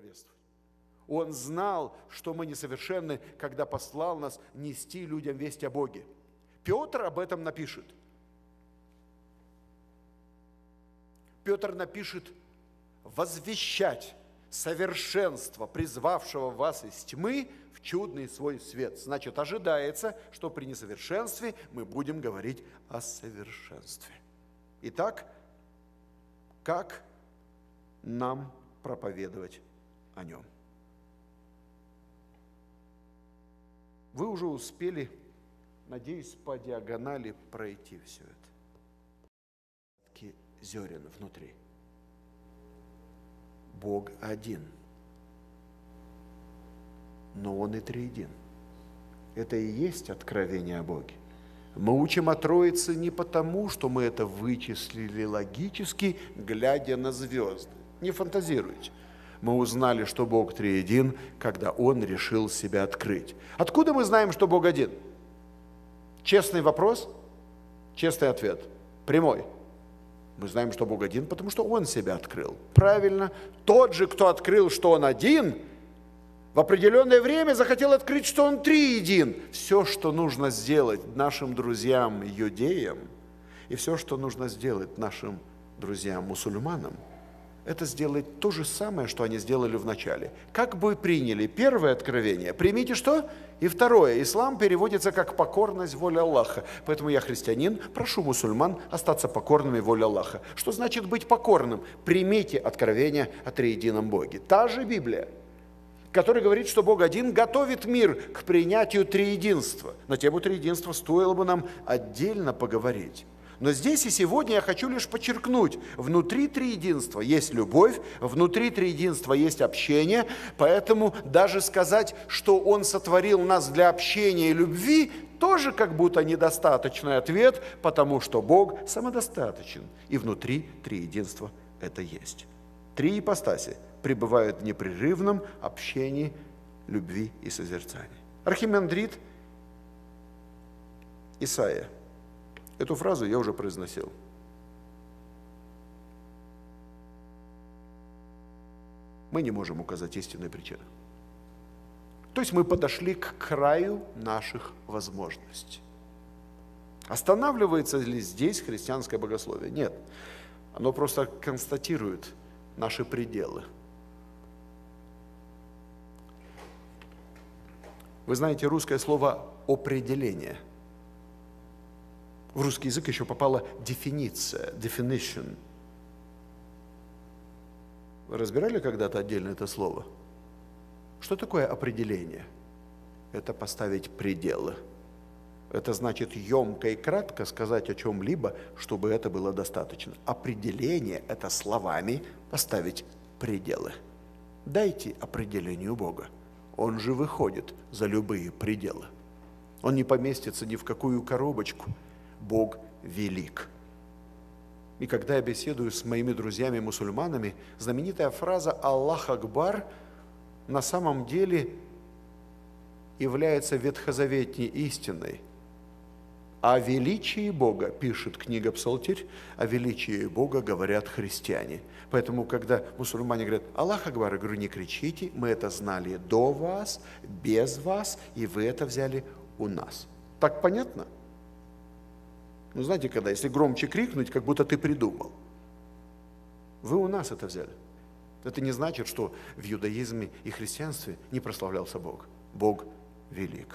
благовествовать. Он знал, что мы несовершенны, когда послал нас нести людям весть о Боге. Петр об этом напишет. Петр напишет: возвещать совершенство, призвавшего вас из тьмы в чудный свой свет. Значит, ожидается, что при несовершенстве мы будем говорить о совершенстве. Итак, как нам проповедовать о нем? Вы уже успели, надеюсь, по диагонали пройти все это. Зерен внутри. Бог один, но Он и триедин. Это и есть откровение о Боге. Мы учим о Троице не потому, что мы это вычислили логически, глядя на звезды. Не фантазируйте. Мы узнали, что Бог триедин, когда Он решил себя открыть. Откуда мы знаем, что Бог один? Честный вопрос, честный ответ, прямой. Мы знаем, что Бог один, потому что Он себя открыл. Правильно. Тот же, кто открыл, что Он один, в определенное время захотел открыть, что Он триедин. Все, что нужно сделать нашим друзьям иудеям, и все, что нужно сделать нашим друзьям мусульманам, это сделать то же самое, что они сделали в начале. Как бы приняли первое откровение, примите что? И второе. Ислам переводится как покорность воле Аллаха. Поэтому я христианин, прошу мусульман остаться покорными воле Аллаха. Что значит быть покорным? Примите откровение о триедином Боге. Та же Библия, которая говорит, что Бог один, готовит мир к принятию триединства. На тему триединства стоило бы нам отдельно поговорить. Но здесь и сегодня я хочу лишь подчеркнуть, внутри триединства есть любовь, внутри триединства есть общение, поэтому даже сказать, что Он сотворил нас для общения и любви, тоже как будто недостаточный ответ, потому что Бог самодостаточен, и внутри триединства это есть. Три ипостаси пребывают в непрерывном общении, любви и созерцании. Архимандрит Исаия. Эту фразу я уже произносил. Мы не можем указать истинную причину. То есть мы подошли к краю наших возможностей. Останавливается ли здесь христианское богословие? Нет. Оно просто констатирует наши пределы. Вы знаете русское слово «определение». В русский язык еще попала дефиниция, definition. Вы разбирали когда-то отдельно это слово? Что такое определение? Это поставить пределы. Это значит емко и кратко сказать о чем-либо, чтобы это было достаточно. Определение – это словами поставить пределы. Дайте определению Бога. Он же выходит за любые пределы. Он не поместится ни в какую коробочку. Бог велик. И когда я беседую с моими друзьями-мусульманами, знаменитая фраза «Аллах Акбар» на самом деле является ветхозаветней истиной. О величии Бога, пишет книга Псалтирь, о величии Бога говорят христиане. Поэтому, когда мусульмане говорят «Аллах Акбар», я говорю, не кричите, мы это знали до вас, без вас, и вы это взяли у нас. Так понятно? Ну, знаете, когда, если громче крикнуть, как будто ты придумал. Вы у нас это взяли. Это не значит, что в иудаизме и христианстве не прославлялся Бог. Бог велик.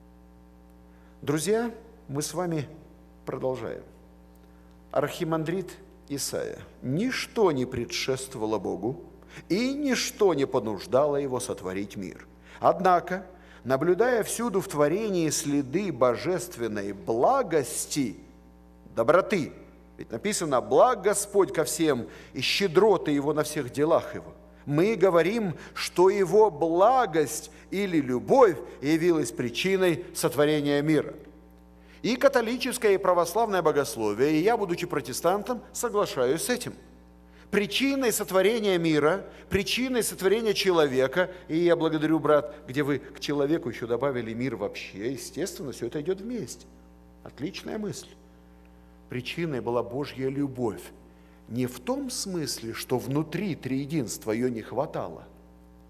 Друзья, мы с вами продолжаем. Архимандрит Исаия. Ничто не предшествовало Богу, и ничто не понуждало Его сотворить мир. Однако, наблюдая всюду в творении следы божественной благости, доброты, ведь написано «благ Господь ко всем, и щедроты Его на всех делах Его», мы говорим, что Его благость или любовь явилась причиной сотворения мира. И католическое, и православное богословие, и я, будучи протестантом, соглашаюсь с этим. Причиной сотворения мира, причиной сотворения человека, и я благодарю, брат, где вы к человеку еще добавили мир вообще, естественно, все это идет вместе. Отличная мысль. Причиной была Божья любовь. Не в том смысле, что внутри триединства ее не хватало,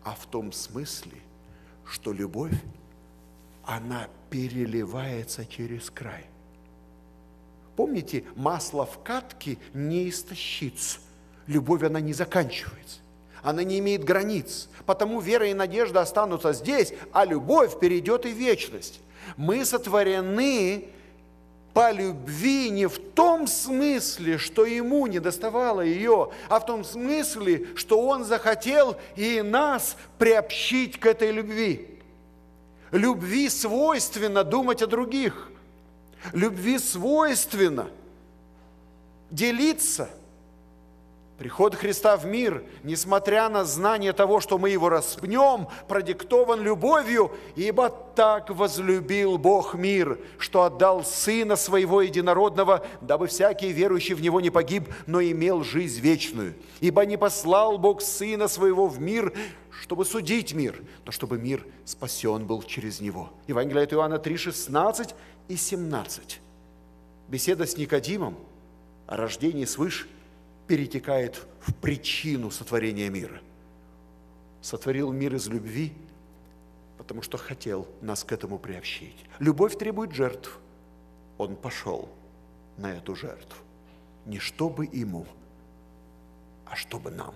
а в том смысле, что любовь, она переливается через край. Помните, масло в катке не истощится. Любовь, она не заканчивается. Она не имеет границ. Потому вера и надежда останутся здесь, а любовь перейдет и в вечность. Мы сотворены по любви не в том смысле, что ему недоставало ее, а в том смысле, что он захотел и нас приобщить к этой любви. Любви свойственно думать о других. Любви свойственно делиться. Приход Христа в мир, несмотря на знание того, что мы его распнем, продиктован любовью, ибо так возлюбил Бог мир, что отдал Сына Своего Единородного, дабы всякий верующий в Него не погиб, но имел жизнь вечную. Ибо не послал Бог Сына Своего в мир, чтобы судить мир, но чтобы мир спасен был через Него. Евангелие от Иоанна 3, 16 и 17. Беседа с Никодимом о рождении свыше перетекает в причину сотворения мира. Сотворил мир из любви, потому что хотел нас к этому приобщить. Любовь требует жертв. Он пошел на эту жертву. Не чтобы ему, а чтобы нам.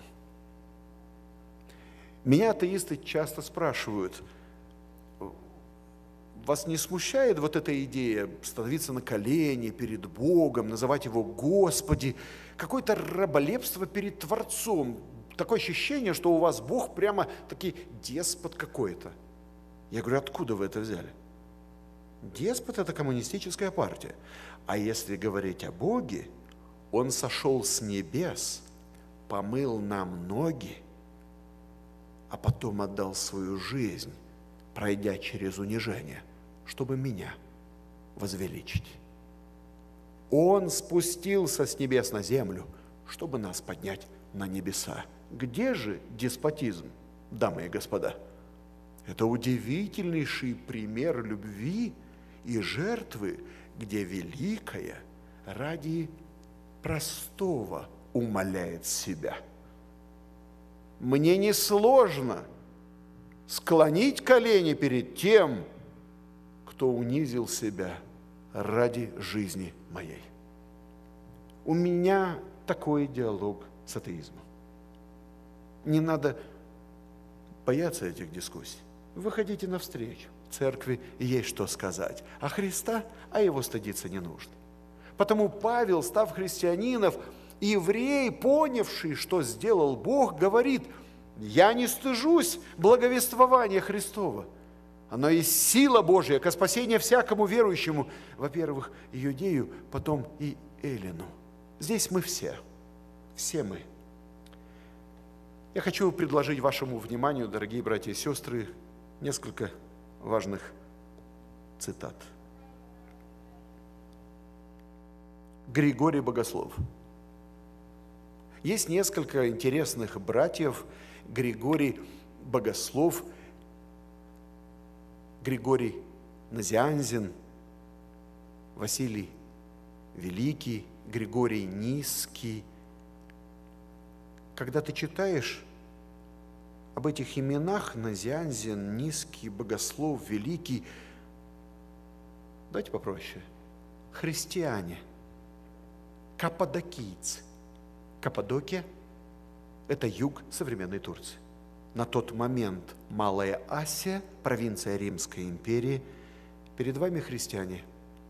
Меня атеисты часто спрашивают: вас не смущает вот эта идея становиться на колени перед Богом, называть Его Господи, какое-то раболепство перед Творцом? Такое ощущение, что у вас Бог прямо таки деспот какой-то. Я говорю, откуда вы это взяли? Деспот – это коммунистическая партия. А если говорить о Боге, Он сошел с небес, помыл нам ноги, а потом отдал свою жизнь, пройдя через унижение, чтобы меня возвеличить. Он спустился с небес на землю, чтобы нас поднять на небеса. Где же деспотизм, дамы и господа? Это удивительнейший пример любви и жертвы, где великая ради простого умаляет себя. Мне несложно склонить колени перед тем, кто унизил себя ради жизни моей. У меня такой диалог с атеизмом. Не надо бояться этих дискуссий. Выходите навстречу. В церкви есть что сказать. А Христа, его стыдиться не нужно. Потому Павел, став христианином, еврей, понявший, что сделал Бог, говорит: я не стыжусь благовествования Христова. Оно есть сила Божья ко спасению всякому верующему, во-первых, иудею, потом и эллину. Здесь мы все мы. Я хочу предложить вашему вниманию, дорогие братья и сестры, несколько важных цитат. Григорий Богослов. Есть несколько интересных братьев: Григорий Богослов, Григорий Назианзин, Василий Великий, Григорий Низкий. Когда ты читаешь об этих именах: Назианзин, Низкий, Богослов, Великий, давайте попроще. Христиане, каппадокийцы. Каппадокия – это юг современной Турции. На тот момент Малая Асия, провинция Римской империи. Перед вами христиане.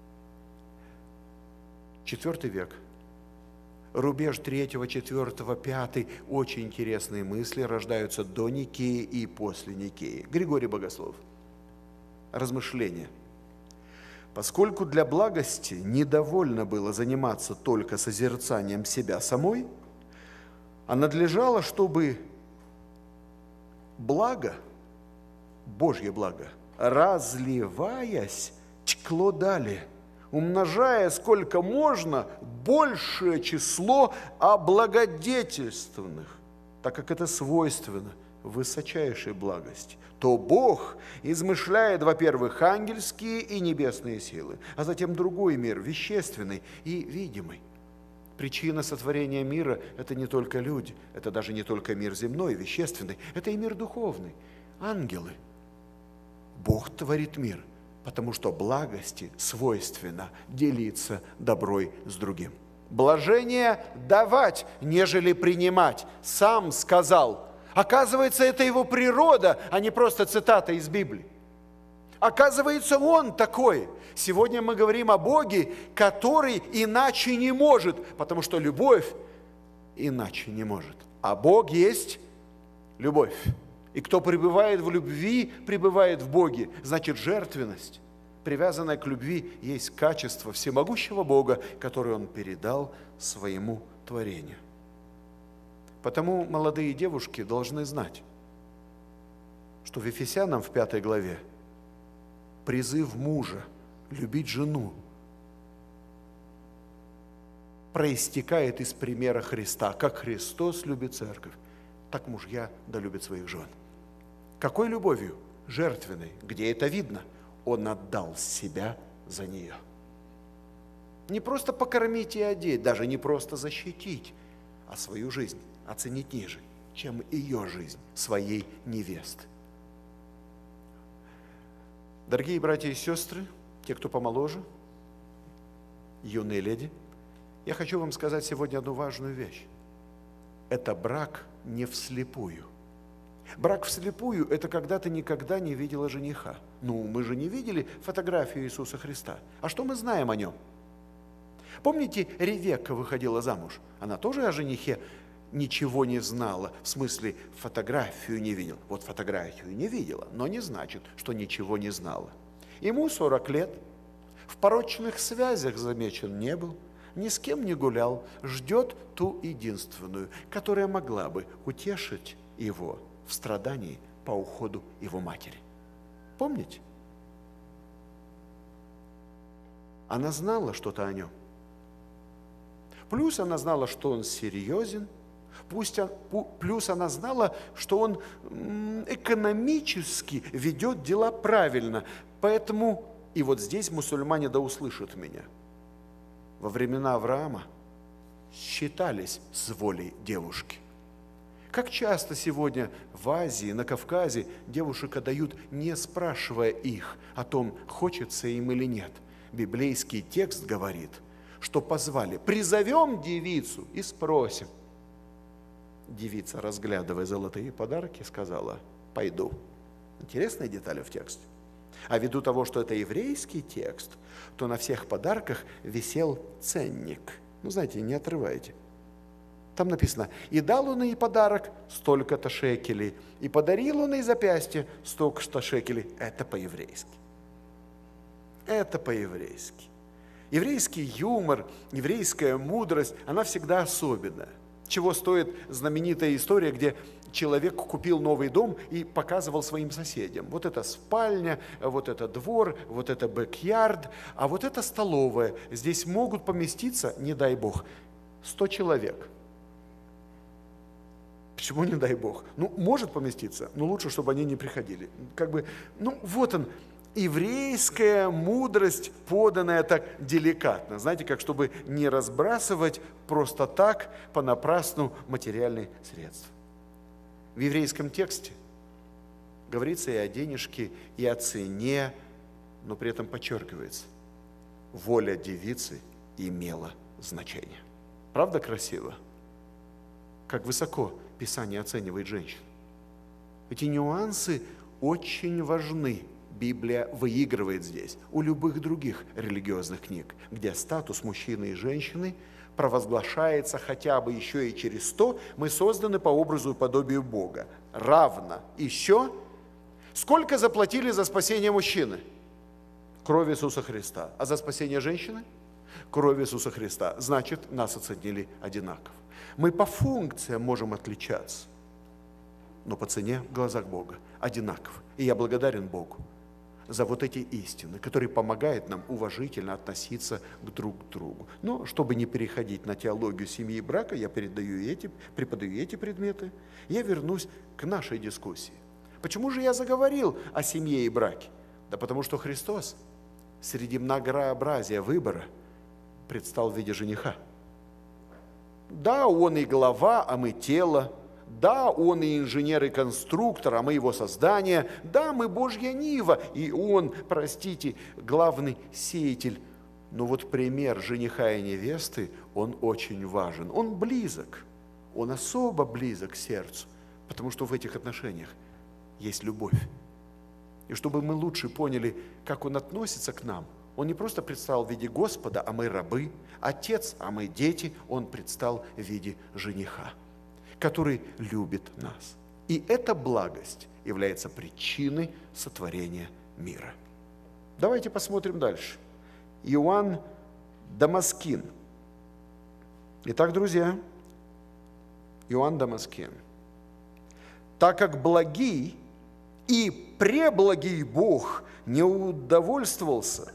IV век. Рубеж 3, 4, 5. Очень интересные мысли рождаются до Никеи и после Никеи. Григорий Богослов. Размышления. Поскольку для благости недовольно было заниматься только созерцанием себя самой, а надлежало, чтобы благо, Божье благо, разливаясь, текло далее, умножая сколько можно большее число облагодетельствованных, так как это свойственно высочайшей благости, то Бог измышляет, во-первых, ангельские и небесные силы, а затем другой мир, вещественный и видимый. Причина сотворения мира – это не только люди, это даже не только мир земной, вещественный, это и мир духовный, ангелы. Бог творит мир, потому что благости свойственно делиться доброй с другим. Блажение давать, нежели принимать. Сам сказал. Оказывается, это его природа, а не просто цитата из Библии. Оказывается, он такой. Сегодня мы говорим о Боге, который иначе не может, потому что любовь иначе не может. А Бог есть любовь. И кто пребывает в любви, пребывает в Боге. Значит, жертвенность, привязанная к любви, есть качество всемогущего Бога, которое Он передал своему творению. Потому молодые девушки должны знать, что в Ефесянам в 5 главе призыв мужа любить жену проистекает из примера Христа. Как Христос любит церковь, так мужья да любят своих жен. Какой любовью? Жертвенной. Где это видно? Он отдал себя за нее. Не просто покормить и одеть, даже не просто защитить, а свою жизнь оценить ниже, чем ее жизнь, своей невесты. Дорогие братья и сестры, те, кто помоложе, юные леди, я хочу вам сказать сегодня одну важную вещь. Это брак не вслепую. Брак вслепую – это когда ты никогда не видела жениха. Ну, мы же не видели фотографию Иисуса Христа. А что мы знаем о нем? Помните, Ревекка выходила замуж? Она тоже о женихе ничего не знала, в смысле фотографию не видела. Вот фотографию не видела, но не значит, что ничего не знала. Ему 40 лет, в порочных связях замечен не был, ни с кем не гулял, ждет ту единственную, которая могла бы утешить его в страдании по уходу его матери. Помните? Она знала что-то о нем. Плюс она знала, что он серьезен, плюс она знала, что он экономически ведет дела правильно. Поэтому, и вот здесь мусульмане да услышат меня, во времена Авраама считались с волей девушки. Как часто сегодня в Азии, на Кавказе девушек отдают, не спрашивая их о том, хочется им или нет. Библейский текст говорит, что позвали, призовем девицу и спросим. Девица, разглядывая золотые подарки, сказала, пойду. Интересная деталь в тексте. А ввиду того, что это еврейский текст, то на всех подарках висел ценник. Ну, знаете, не отрывайте. Там написано, и дал он ей подарок столько-то шекелей, и подарил он ей запястье столько-то шекелей. Это по-еврейски. Это по-еврейски. Еврейский юмор, еврейская мудрость, она всегда особенная. Чего стоит знаменитая история, где человек купил новый дом и показывал своим соседям. Вот это спальня, вот это двор, вот это бэк-ярд, а вот это столовая. Здесь могут поместиться, не дай бог, 100 человек. Почему не дай бог? Ну, может поместиться, но лучше, чтобы они не приходили. Вот он, еврейская мудрость, поданная так деликатно. Знаете, как чтобы не разбрасывать просто так, понапрасну материальные средства. В еврейском тексте говорится и о денежке, и о цене, но при этом подчеркивается, воля девицы имела значение. Правда красиво? Как высоко Писание оценивает женщин. Эти нюансы очень важны. Библия выигрывает здесь у любых других религиозных книг, где статус мужчины и женщины провозглашается хотя бы еще и через то, мы созданы по образу и подобию Бога. Равно еще, сколько заплатили за спасение мужчины? Кровь Иисуса Христа. А за спасение женщины? Кровь Иисуса Христа. Значит, нас оценили одинаково. Мы по функциям можем отличаться, но по цене в глазах Бога одинаково. И я благодарен Богу за вот эти истины, которые помогают нам уважительно относиться друг к другу. Но чтобы не переходить на теологию семьи и брака, я преподаю эти предметы, я вернусь к нашей дискуссии. Почему же я заговорил о семье и браке? Да потому что Христос среди многообразия выбора предстал в виде жениха. Да, он и глава, а мы тело. Да, он и инженер, и конструктор, а мы его создание. Да, мы Божья нива, и он, простите, главный сеятель. Но вот пример жениха и невесты, он очень важен. Он близок, он особо близок к сердцу, потому что в этих отношениях есть любовь. И чтобы мы лучше поняли, как он относится к нам, он не просто предстал в виде Господа, а мы рабы, Отец, а мы дети, он предстал в виде жениха, который любит нас. И эта благость является причиной сотворения мира. Давайте посмотрим дальше. Иоанн Дамаскин. Итак, друзья, Иоанн Дамаскин. Так как благий и преблагий Бог не удовольствовался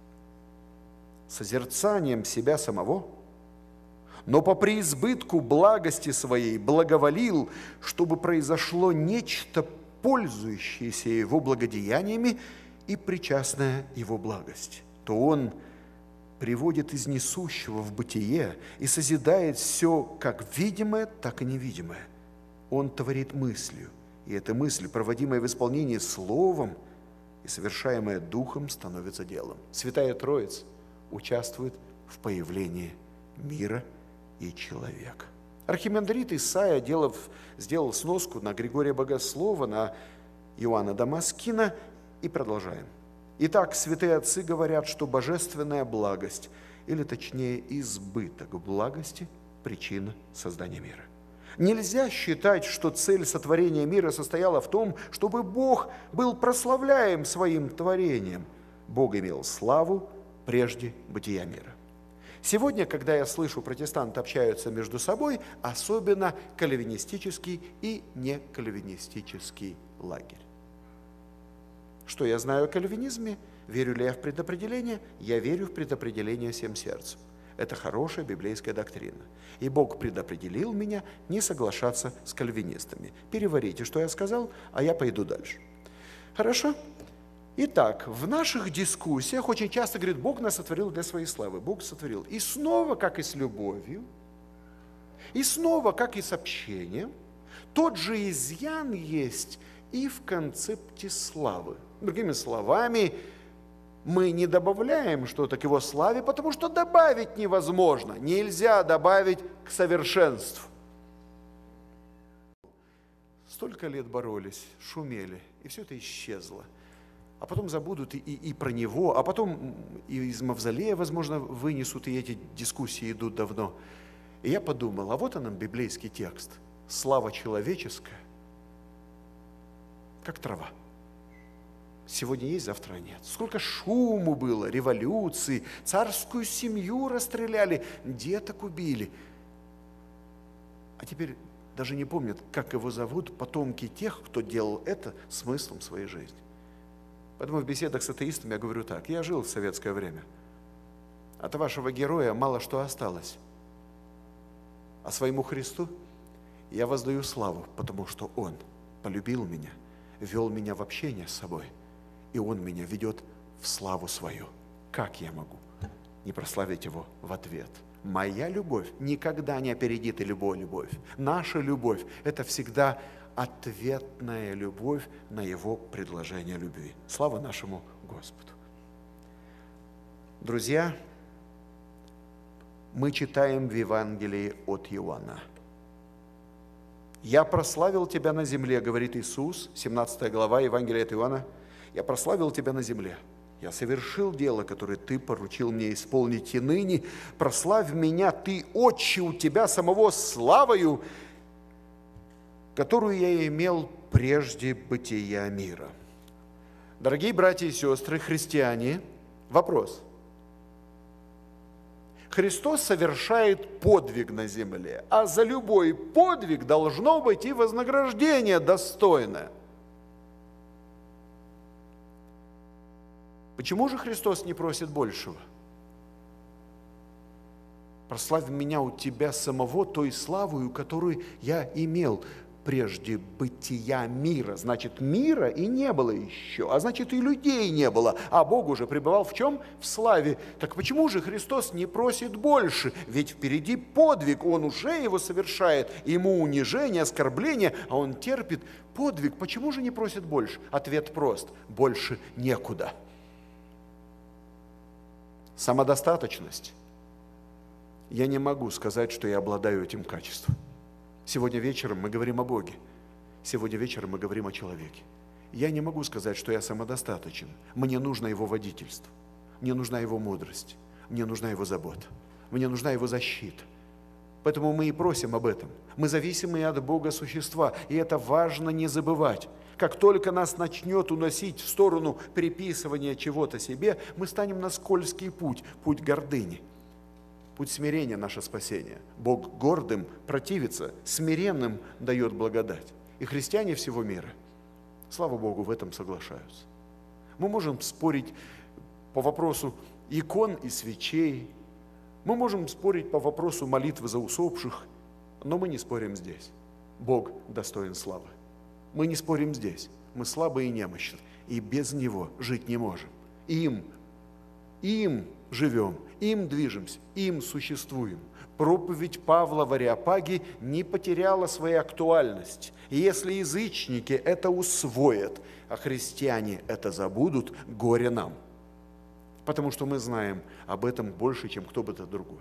созерцанием себя самого, но по преизбытку благости своей благоволил, чтобы произошло нечто, пользующееся его благодеяниями и причастное его благости, то он приводит из несущего в бытие и созидает все как видимое, так и невидимое. Он творит мыслью, и эта мысль, проводимая в исполнении словом и совершаемая духом, становится делом. Святая Троица участвует в появлении мира и человека. Архимандрит Исаия, сделал сноску на Григория Богослова, на Иоанна Дамаскина, и продолжаем. Итак, святые отцы говорят, что божественная благость, или точнее избыток благости, причина создания мира. Нельзя считать, что цель сотворения мира состояла в том, чтобы Бог был прославляем своим творением. Бог имел славу прежде бытия мира. Сегодня, когда я слышу, протестанты общаются между собой, особенно кальвинистический и некальвинистический лагерь. Что я знаю о кальвинизме? Верю ли я в предопределение? Я верю в предопределение всем сердцем. Это хорошая библейская доктрина. И Бог предопределил меня не соглашаться с кальвинистами. Переварите, что я сказал, а я пойду дальше. Хорошо? Итак, в наших дискуссиях очень часто говорит, Бог нас сотворил для своей славы. Бог сотворил. И снова, как и с любовью, и снова, как и с общением, тот же изъян есть и в концепте славы. Другими словами, мы не добавляем что-то к его славе, потому что добавить невозможно. Нельзя добавить к совершенству. Столько лет боролись, шумели, и все это исчезло. А потом забудут и про него, а потом и из мавзолея, возможно, вынесут, и эти дискуссии идут давно. И я подумал, а вот он, библейский текст. Слава человеческая, как трава. Сегодня есть, завтра нет. Сколько шуму было, революции, царскую семью расстреляли, деток убили. А теперь даже не помнят, как его зовут, потомки тех, кто делал это смыслом своей жизни. Поэтому в беседах с атеистами я говорю так, я жил в советское время. От вашего героя мало что осталось. А своему Христу я воздаю славу, потому что Он полюбил меня, вел меня в общение с собой, и Он меня ведет в славу свою. Как я могу не прославить Его в ответ? Моя любовь никогда не опередит и любую любовь. Наша любовь – это всегда ответная любовь на Его предложение любви. Слава нашему Господу. Друзья, мы читаем в Евангелии от Иоанна. «Я прославил Тебя на земле, говорит Иисус», 17 глава Евангелия от Иоанна, «Я прославил Тебя на земле. Я совершил дело, которое Ты поручил мне исполнить, и ныне прославь меня, Ты, Отче, у Тебя самого славою, которую я имел прежде бытия мира». Дорогие братья и сестры, христиане, вопрос. Христос совершает подвиг на земле, а за любой подвиг должно быть и вознаграждение достойное. Почему же Христос не просит большего? Прославь меня у Тебя самого той славою, которую я имел прежде бытия мира. Значит, мира и не было еще, а значит, и людей не было. А Бог уже пребывал в чем? В славе. Так почему же Христос не просит больше? Ведь впереди подвиг, Он уже его совершает. Ему унижение, оскорбление, а Он терпит подвиг. Почему же не просит больше? Ответ прост. Больше некуда. Самодостаточность. Я не могу сказать, что я обладаю этим качеством. Сегодня вечером мы говорим о Боге. Сегодня вечером мы говорим о человеке. Я не могу сказать, что я самодостаточен. Мне нужно Его водительство. Мне нужна Его мудрость. Мне нужна Его забота. Мне нужна Его защита. Поэтому мы и просим об этом. Мы зависимые от Бога существа, и это важно не забывать. Как только нас начнет уносить в сторону приписывания чего-то себе, мы станем на скользкий путь, путь гордыни. Путь смирения – наше спасение. Бог гордым противится, смиренным дает благодать. И христиане всего мира, слава Богу, в этом соглашаются. Мы можем спорить по вопросу икон и свечей, мы можем спорить по вопросу молитвы за усопших, но мы не спорим здесь. Бог достоин славы. Мы не спорим здесь. Мы слабы и немощны, и без Него жить не можем. Им живем, им движемся, им существуем. Проповедь Павла в Ареопаге не потеряла своей актуальности. И если язычники это усвоят, а христиане это забудут, горе нам. Потому что мы знаем об этом больше, чем кто бы то другой.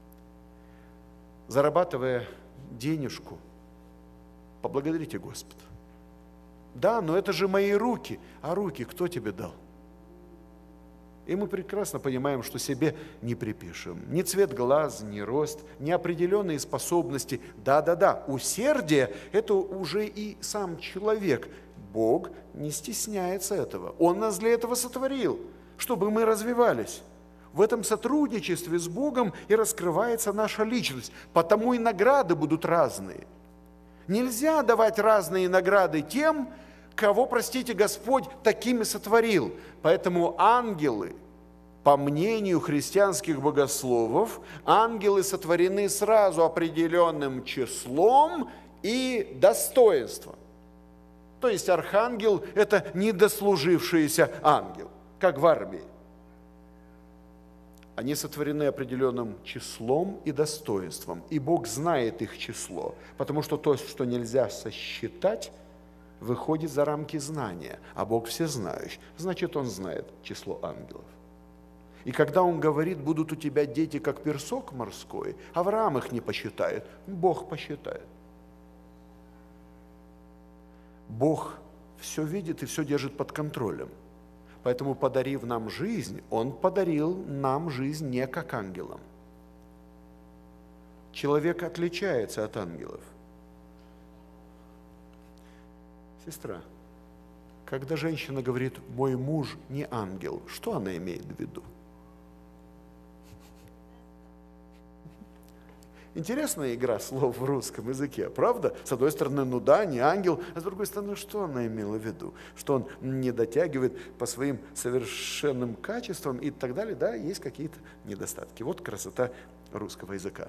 Зарабатывая денежку, поблагодарите Господа. Да, но это же мои руки. А руки кто тебе дал? И мы прекрасно понимаем, что себе не припишем. Ни цвет глаз, ни рост, ни определенные способности. Да, усердие – это уже и сам человек. Бог не стесняется этого. Он нас для этого сотворил, чтобы мы развивались. В этом сотрудничестве с Богом и раскрывается наша личность. Потому и награды будут разные. Нельзя давать разные награды тем, кого, простите, Господь такими сотворил. Поэтому ангелы, по мнению христианских богословов, ангелы сотворены сразу определенным числом и достоинством. То есть архангел – это недослужившийся ангел, как в армии. Они сотворены определенным числом и достоинством, и Бог знает их число, потому что то, что нельзя сосчитать, выходит за рамки знания, а Бог всезнающий, значит, Он знает число ангелов. И когда Он говорит, будут у тебя дети, как персок морской, Авраам их не посчитает, Бог посчитает. Бог все видит и все держит под контролем. Поэтому, подарив нам жизнь, Он подарил нам жизнь не как ангелам. Человек отличается от ангелов. Сестра, когда женщина говорит «мой муж не ангел», что она имеет в виду? Интересная игра слов в русском языке, правда? С одной стороны, ну да, не ангел, а с другой стороны, что она имела в виду? Что он не дотягивает по своим совершенным качествам и так далее, да, есть какие-то недостатки. Вот красота русского языка.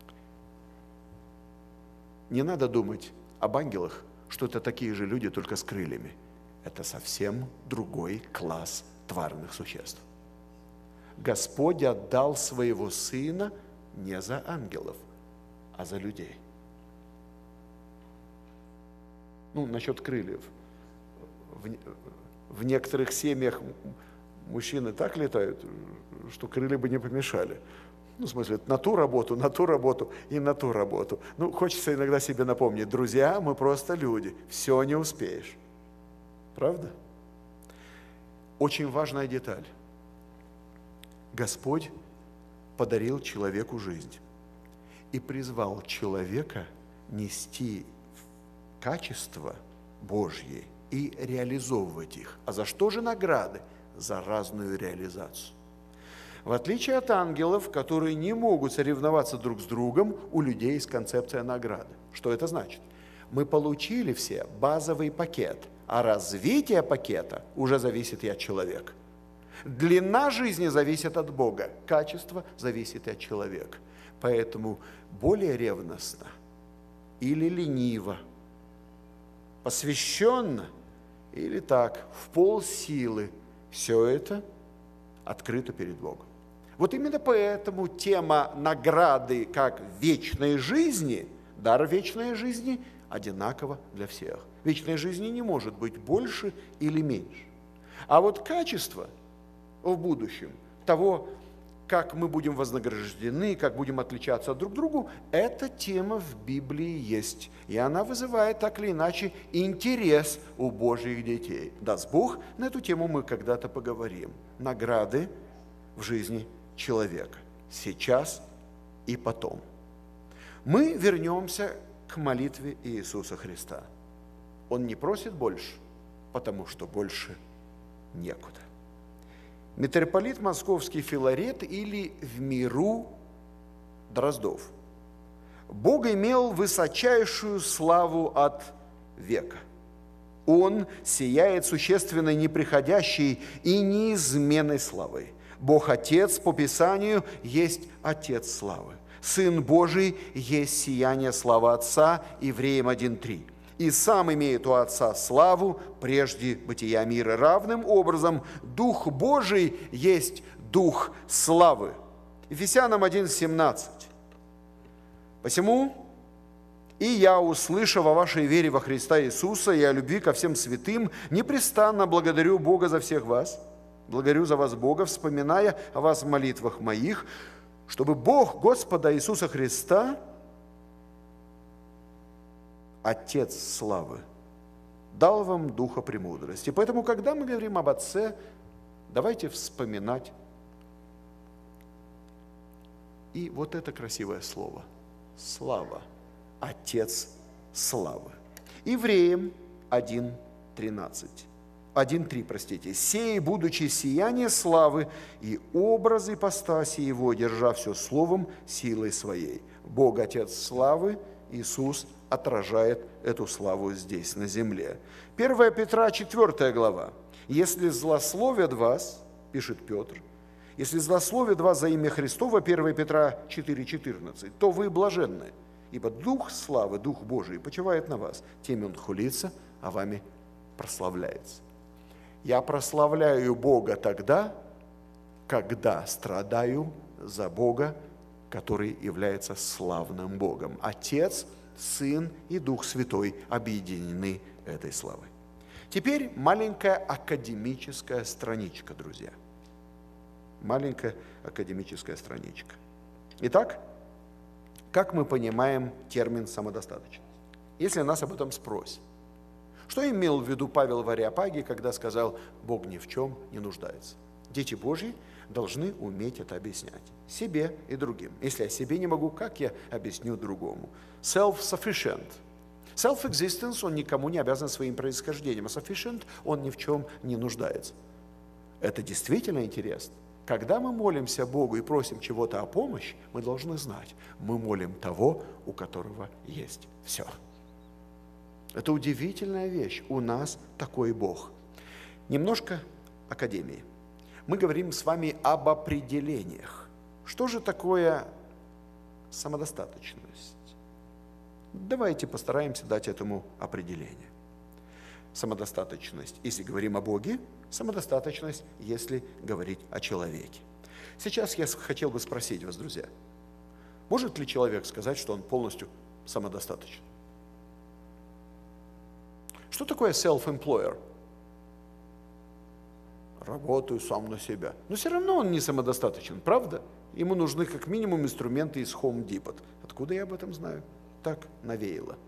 Не надо думать об ангелах, что это такие же люди, только с крыльями. Это совсем другой класс тварных существ. Господь отдал своего Сына не за ангелов, а за людей. Насчет крыльев. В некоторых семьях мужчины так летают, что крылья бы не помешали. В смысле, на ту работу и на ту работу. Хочется иногда себе напомнить, друзья, мы просто люди, все не успеешь. Правда? Очень важная деталь. Господь подарил человеку жизнь и призвал человека нести качества Божьи и реализовывать их. А за что же награды? За разную реализацию. В отличие от ангелов, которые не могут соревноваться друг с другом, у людей есть концепция награды. Что это значит? Мы получили все базовый пакет, а развитие пакета уже зависит и от человека. Длина жизни зависит от Бога, качество зависит и от человека. Поэтому более ревностно или лениво посвященно или так, в полсилы, все это открыто перед Богом. Вот именно поэтому тема награды как вечной жизни, дар вечной жизни одинакова для всех. Вечной жизни не может быть больше или меньше. А вот качество в будущем того, как мы будем вознаграждены, как будем отличаться друг от друга, эта тема в Библии есть. И она вызывает так или иначе интерес у Божьих детей. Даст Бог, на эту тему мы когда-то поговорим. Награды в жизни человека. Сейчас и потом. Мы вернемся к молитве Иисуса Христа. Он не просит больше, потому что больше некуда. Митрополит Московский Филарет или в миру Дроздов. Бог имел высочайшую славу от века. Он сияет существенной, неприходящей и неизменной славой. Бог Отец по Писанию есть Отец славы. Сын Божий есть сияние славы Отца, Евреям 1:3. И сам имеет у Отца славу прежде бытия мира. Равным образом Дух Божий есть Дух славы. Ефесянам 1:17. Посему и я, услышав о вашей вере во Христа Иисуса и о любви ко всем святым, непрестанно благодарю Бога за всех вас. Благодарю за вас Бога, вспоминая о вас в молитвах моих, чтобы Бог Господа Иисуса Христа, Отец славы, дал вам духа премудрости. Поэтому, когда мы говорим об Отце, давайте вспоминать и вот это красивое слово – слава, Отец славы. Евреям 1:3, «Сей, будучи сияние славы и образ ипостаси Его, держа все словом, силой своей». Бог, Отец славы, Иисус отражает эту славу здесь, на земле. 1 Петра, 4 глава. «Если злословят вас, – пишет Петр, – если злословят вас за имя Христово, 1 Петра 4:14, то вы блаженны, ибо Дух славы, Дух Божий почивает на вас, теми Он хулится, а вами прославляется». Я прославляю Бога тогда, когда страдаю за Бога, который является славным Богом. Отец, Сын и Дух Святой объединены этой славой. Теперь маленькая академическая страничка, друзья. Маленькая академическая страничка. Итак, как мы понимаем термин «самодостаточность»? Если нас об этом спросят. Что имел в виду Павел в Ареопаге, когда сказал «Бог ни в чем не нуждается»? Дети Божьи должны уметь это объяснять себе и другим. Если я себе не могу, как я объясню другому? Self-sufficient. Self-existence, он никому не обязан своим происхождением, а sufficient, он ни в чем не нуждается. Это действительно интересно. Когда мы молимся Богу и просим чего-то о помощи, мы должны знать, мы молим того, у которого есть все. Это удивительная вещь. У нас такой Бог. Немножко академии. Мы говорим с вами об определениях. Что же такое самодостаточность? Давайте постараемся дать этому определение. Самодостаточность, если говорим о Боге, самодостаточность, если говорить о человеке. Сейчас я хотел бы спросить вас, друзья, может ли человек сказать, что он полностью самодостаточен? Что такое self-employer? Работаю сам на себя. Но все равно он не самодостаточен, правда? Ему нужны как минимум инструменты из Home Depot. Откуда я об этом знаю? Так навеяло.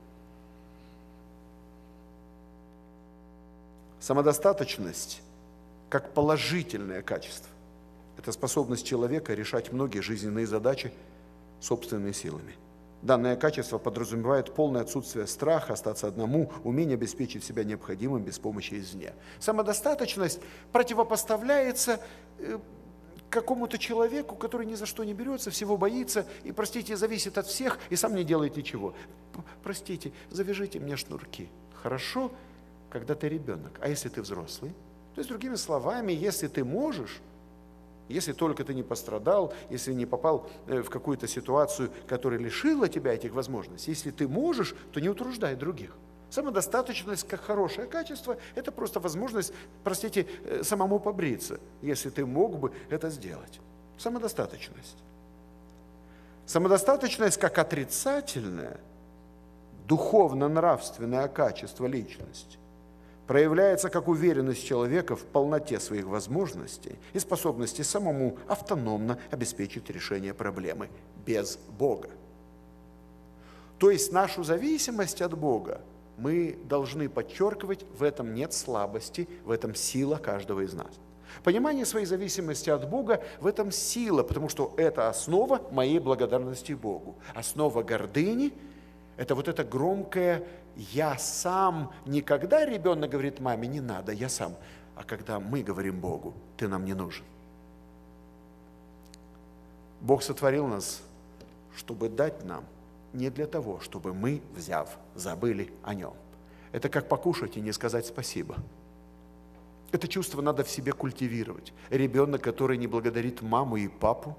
Самодостаточность как положительное качество – это способность человека решать многие жизненные задачи собственными силами. Данное качество подразумевает полное отсутствие страха, остаться одному, умение обеспечить себя необходимым без помощи извне. Самодостаточность противопоставляется какому-то человеку, который ни за что не берется, всего боится и, простите, зависит от всех и сам не делает ничего. Простите, завяжите мне шнурки. Хорошо, когда ты ребенок, а если ты взрослый? То есть, другими словами, если ты можешь, если только ты не пострадал, если не попал в какую-то ситуацию, которая лишила тебя этих возможностей, если ты можешь, то не утруждай других. Самодостаточность, как хорошее качество, это просто возможность, простите, самому побриться, если ты мог бы это сделать. Самодостаточность. Самодостаточность как отрицательное, духовно-нравственное качество личности проявляется как уверенность человека в полноте своих возможностей и способности самому автономно обеспечить решение проблемы без Бога. То есть нашу зависимость от Бога мы должны подчеркивать, в этом нет слабости, в этом сила каждого из нас. Понимание своей зависимости от Бога, в этом сила, потому что это основа моей благодарности Богу. Основа гордыни – это вот это громкое «я сам». Не когда ребенок говорит маме «не надо, я сам», а когда мы говорим Богу «ты нам не нужен». Бог сотворил нас, чтобы дать нам, не для того, чтобы мы, взяв, забыли о Нем. Это как покушать и не сказать спасибо. Это чувство надо в себе культивировать. Ребенок, который не благодарит маму и папу,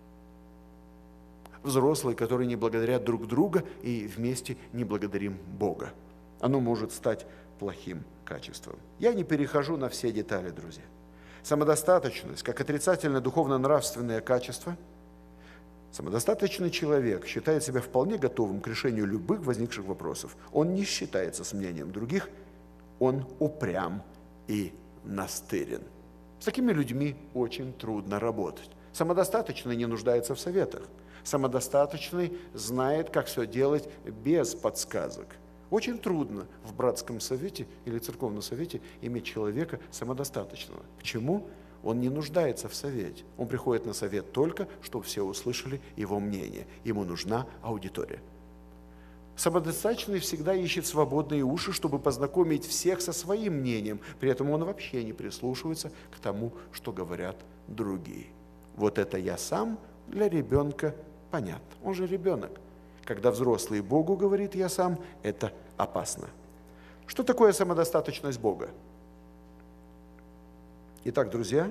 взрослые, которые не благодарят друг друга и вместе не благодарим Бога. Оно может стать плохим качеством. Я не перехожу на все детали, друзья. Самодостаточность, как отрицательное духовно-нравственное качество, самодостаточный человек считает себя вполне готовым к решению любых возникших вопросов. Он не считается с мнением других, он упрям и настырен. С такими людьми очень трудно работать. Самодостаточный не нуждается в советах. Самодостаточный знает, как все делать без подсказок. Очень трудно в братском совете или церковном совете иметь человека самодостаточного. Почему? Он не нуждается в совете. Он приходит на совет только, чтобы все услышали его мнение. Ему нужна аудитория. Самодостаточный всегда ищет свободные уши, чтобы познакомить всех со своим мнением. При этом он вообще не прислушивается к тому, что говорят другие. Вот это «я сам» для ребенка понятно. Он же ребенок. Когда взрослый Богу говорит «я сам», это опасно. Что такое самодостаточность Бога? Итак, друзья,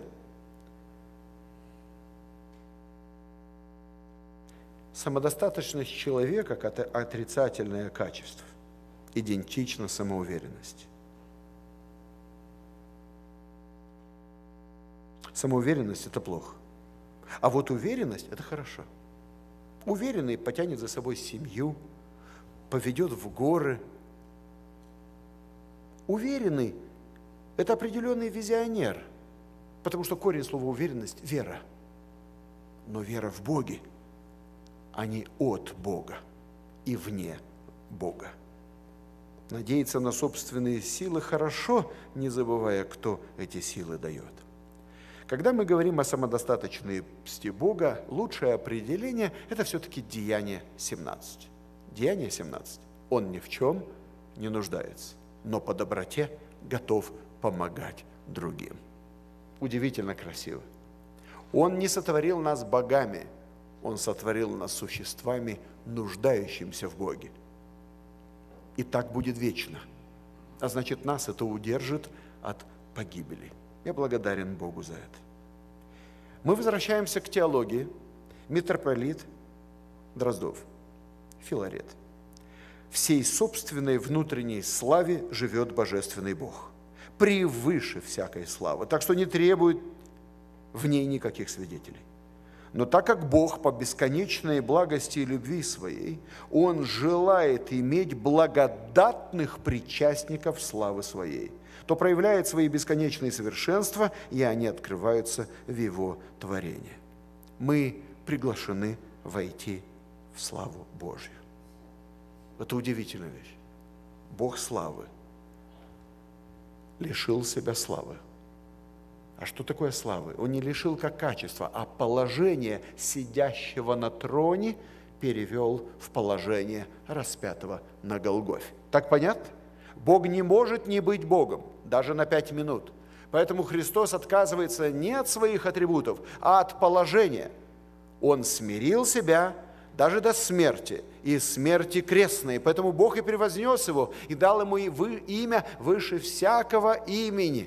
самодостаточность человека как отрицательное качество идентична самоуверенности. Самоуверенность – это плохо. А вот уверенность – это хорошо. Уверенный потянет за собой семью, поведет в горы. Уверенный – это определенный визионер, потому что корень слова «уверенность» – вера. Но вера в Боге, а не от Бога и вне Бога. Надеяться на собственные силы хорошо, не забывая, кто эти силы дает. Когда мы говорим о самодостаточности Бога, лучшее определение – это все-таки Деяние 17. Деяние 17. Он ни в чем не нуждается, но по доброте готов помогать другим. Удивительно красиво. Он не сотворил нас богами, Он сотворил нас существами, нуждающимися в Боге. И так будет вечно. А значит, нас это удержит от погибели. Я благодарен Богу за это. Мы возвращаемся к теологии. Митрополит Дроздов, Филарет. В сей собственной внутренней славе живет Божественный Бог, превыше всякой славы, так что не требует в ней никаких свидетелей. Но так как Бог по бесконечной благости и любви своей, Он желает иметь благодатных причастников славы своей, то проявляет свои бесконечные совершенства, и они открываются в Его творении. Мы приглашены войти в славу Божью. Это удивительная вещь. Бог славы лишил себя славы. А что такое славы? Он не лишил как качество, а положение сидящего на троне перевел в положение распятого на Голгофе. Так понятно? Бог не может не быть Богом, даже на 5 минут. Поэтому Христос отказывается не от своих атрибутов, а от положения. Он смирил себя даже до смерти, и смерти крестной. Поэтому Бог и превознес его, и дал ему имя выше всякого имени.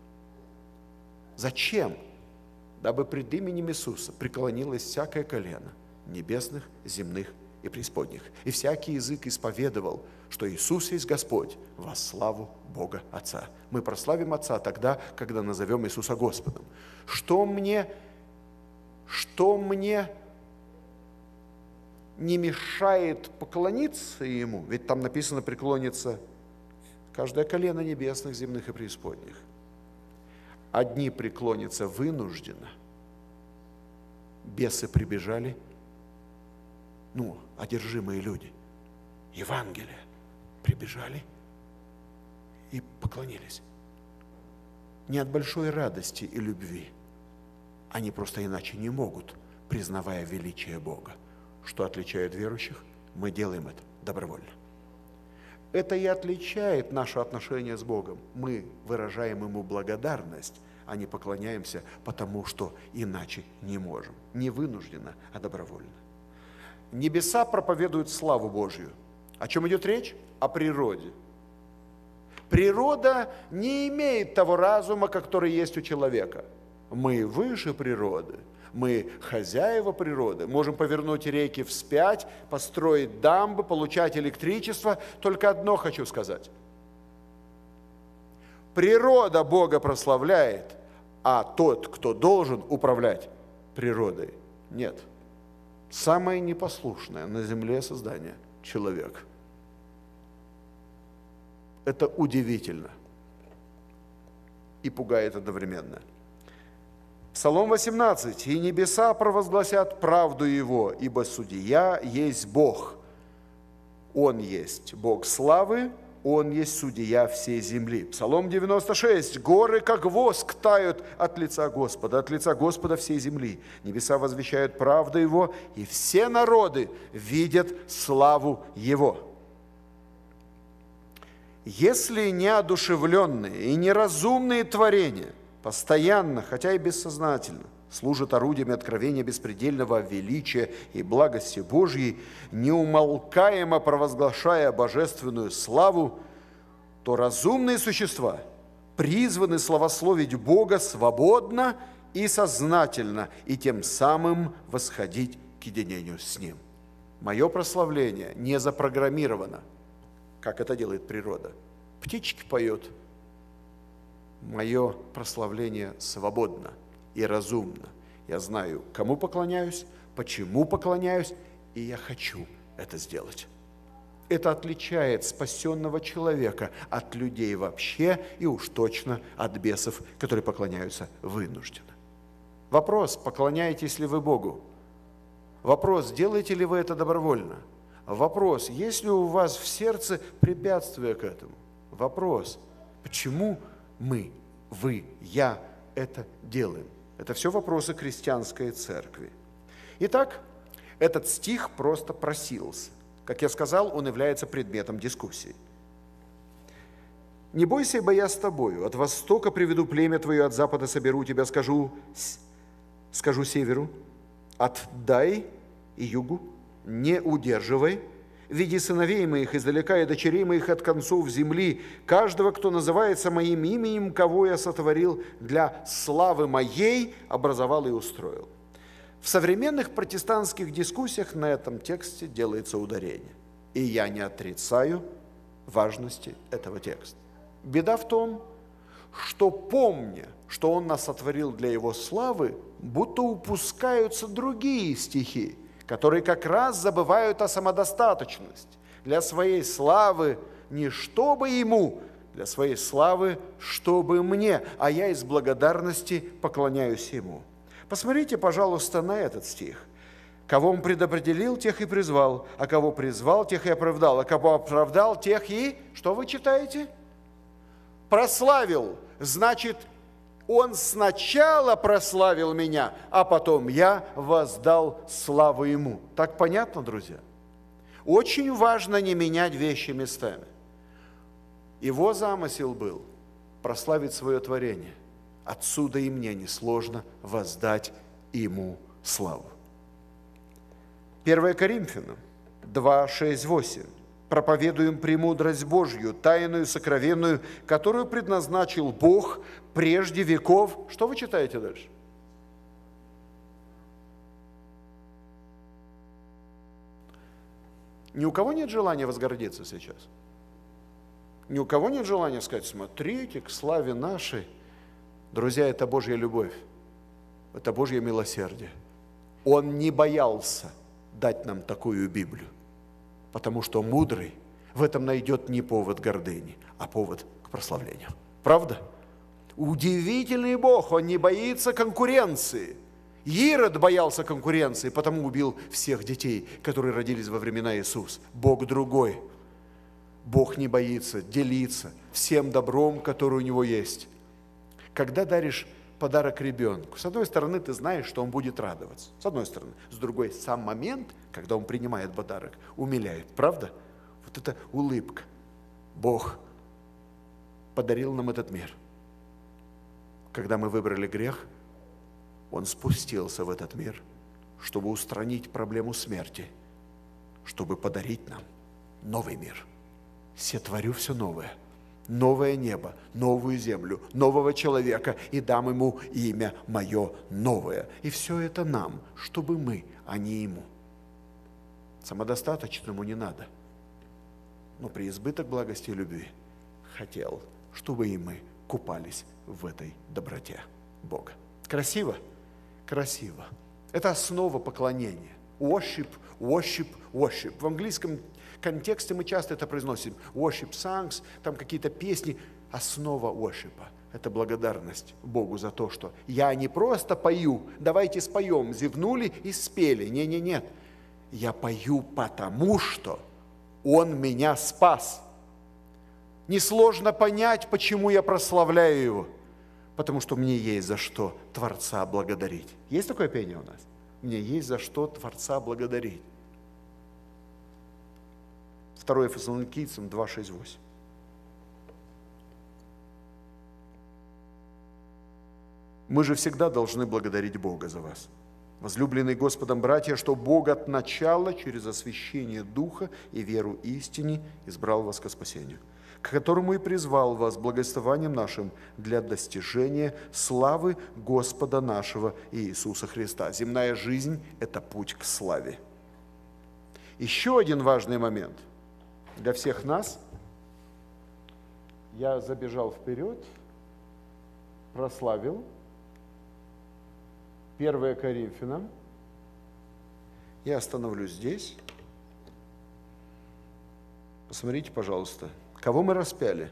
Зачем? Дабы пред именем Иисуса преклонилось всякое колено небесных, земных и преисподних. И всякий язык исповедовал, что Иисус есть Господь, во славу Бога Отца. Мы прославим Отца тогда, когда назовем Иисуса Господом. Что мне не мешает поклониться Ему? Ведь там написано преклонится каждое колено небесных, земных и преисподних. Одни преклонятся вынужденно. Бесы прибежали, одержимые люди, Евангелие, прибежали и поклонились. Не от большой радости и любви. Они просто иначе не могут, признавая величие Бога. Что отличает верующих? Мы делаем это добровольно. Это и отличает наше отношение с Богом. Мы выражаем Ему благодарность, а не поклоняемся, потому что иначе не можем. Не вынужденно, а добровольно. Небеса проповедуют славу Божью. О чем идет речь? О природе. Природа не имеет того разума, который есть у человека. Мы выше природы. Мы хозяева природы, можем повернуть реки вспять, построить дамбы, получать электричество. Только одно хочу сказать. Природа Бога прославляет, а тот, кто должен управлять природой, нет. Самое непослушное на земле создание – человек. Это удивительно и пугает одновременно. Псалом 18. «И небеса провозгласят правду Его, ибо судья есть Бог. Он есть Бог славы, Он есть судья всей земли». Псалом 96. «Горы, как воск, тают от лица Господа всей земли. Небеса возвещают правду Его, и все народы видят славу Его». Если неодушевленные и неразумные творения постоянно, хотя и бессознательно, служат орудиями откровения беспредельного величия и благости Божьей, неумолкаемо провозглашая божественную славу, то разумные существа призваны славословить Бога свободно и сознательно, и тем самым восходить к единению с Ним. Мое прославление не запрограммировано, как это делает природа. Птички поют. Мое прославление свободно и разумно. Я знаю, кому поклоняюсь, почему поклоняюсь, и я хочу это сделать. Это отличает спасенного человека от людей вообще и уж точно от бесов, которые поклоняются вынужденно. Вопрос, поклоняетесь ли вы Богу? Вопрос, делаете ли вы это добровольно? Вопрос, есть ли у вас в сердце препятствие к этому? Вопрос, почему мы, вы, я это делаем? Это все вопросы христианской церкви. Итак, этот стих просто просился. Как я сказал, он является предметом дискуссии. «Не бойся, ибо я с тобою. От востока приведу племя твое, от запада соберу тебя, скажу северу, отдай и югу, не удерживай. Веди сыновей моих издалека и дочерей моих от концов земли, каждого, кто называется моим именем, кого я сотворил для славы моей, образовал и устроил». В современных протестантских дискуссиях на этом тексте делается ударение. И я не отрицаю важности этого текста. Беда в том, что, помня, что Он нас сотворил для Его славы, будто упускаются другие стихи, которые как раз забывают о самодостаточности. Для своей славы не чтобы Ему, для своей славы, чтобы мне, а я из благодарности поклоняюсь Ему. Посмотрите, пожалуйста, на этот стих. «Кого Он предопределил, тех и призвал, а кого призвал, тех и оправдал, а кого оправдал, тех и...» Что вы читаете? «Прославил». Значит, Он сначала прославил меня, а потом я воздал славу Ему. Так понятно, друзья? Очень важно не менять вещи местами. Его замысел был прославить свое творение. Отсюда и мне несложно воздать Ему славу. 1 Коринфянам 2, 6, 8. «Проповедуем премудрость Божью, тайную, сокровенную, которую предназначил Бог прежде веков». Что вы читаете дальше? Ни у кого нет желания возгордиться сейчас? Ни у кого нет желания сказать: смотрите, к славе нашей. Друзья, это Божья любовь, это Божье милосердие. Он не боялся дать нам такую Библию, потому что мудрый в этом найдет не повод гордыни, а повод к прославлению. Правда? Удивительный Бог, Он не боится конкуренции. Ирод боялся конкуренции, потому убил всех детей, которые родились во времена Иисуса. Бог другой. Бог не боится делиться всем добром, которое у Него есть. Когда даришь подарок ребенку, с одной стороны, ты знаешь, что он будет радоваться. С одной стороны. С другой, сам момент, когда он принимает подарок, умиляет. Правда? Вот эта улыбка. Бог подарил нам этот мир. Когда мы выбрали грех, Он спустился в этот мир, чтобы устранить проблему смерти, чтобы подарить нам новый мир. Сотворю все новое. Новое небо, новую землю, нового человека, и дам ему имя мое новое. И все это нам, чтобы мы, а не ему. Самодостаточному не надо, но преизбыток благости и любви хотел, чтобы и мы купались в этой доброте Бога. Красиво? Красиво. Это основа поклонения. Worship, worship, worship. В английском контексте мы часто это произносим. Worship songs, там какие-то песни. Основа worship – это благодарность Богу за то, что я не просто пою, давайте споем, зевнули и спели. Не-не-нет. Я пою потому, что Он меня спас. Несложно понять, почему я прославляю Его. Потому что мне есть за что Творца благодарить. Есть такое пение у нас? Мне есть за что Творца благодарить. 2 Фессалоникийцам 2:6-8. Мы же всегда должны благодарить Бога за вас, возлюбленные Господом братья, что Бог от начала через освящение Духа и веру истине избрал вас ко спасению, к которому и призвал вас благовествованием нашим для достижения славы Господа нашего Иисуса Христа. Земная жизнь – это путь к славе. Еще один важный момент для всех нас. Я забежал вперед, прославил. 1 Коринфянам. Я остановлюсь здесь. Посмотрите, пожалуйста. Кого мы распяли?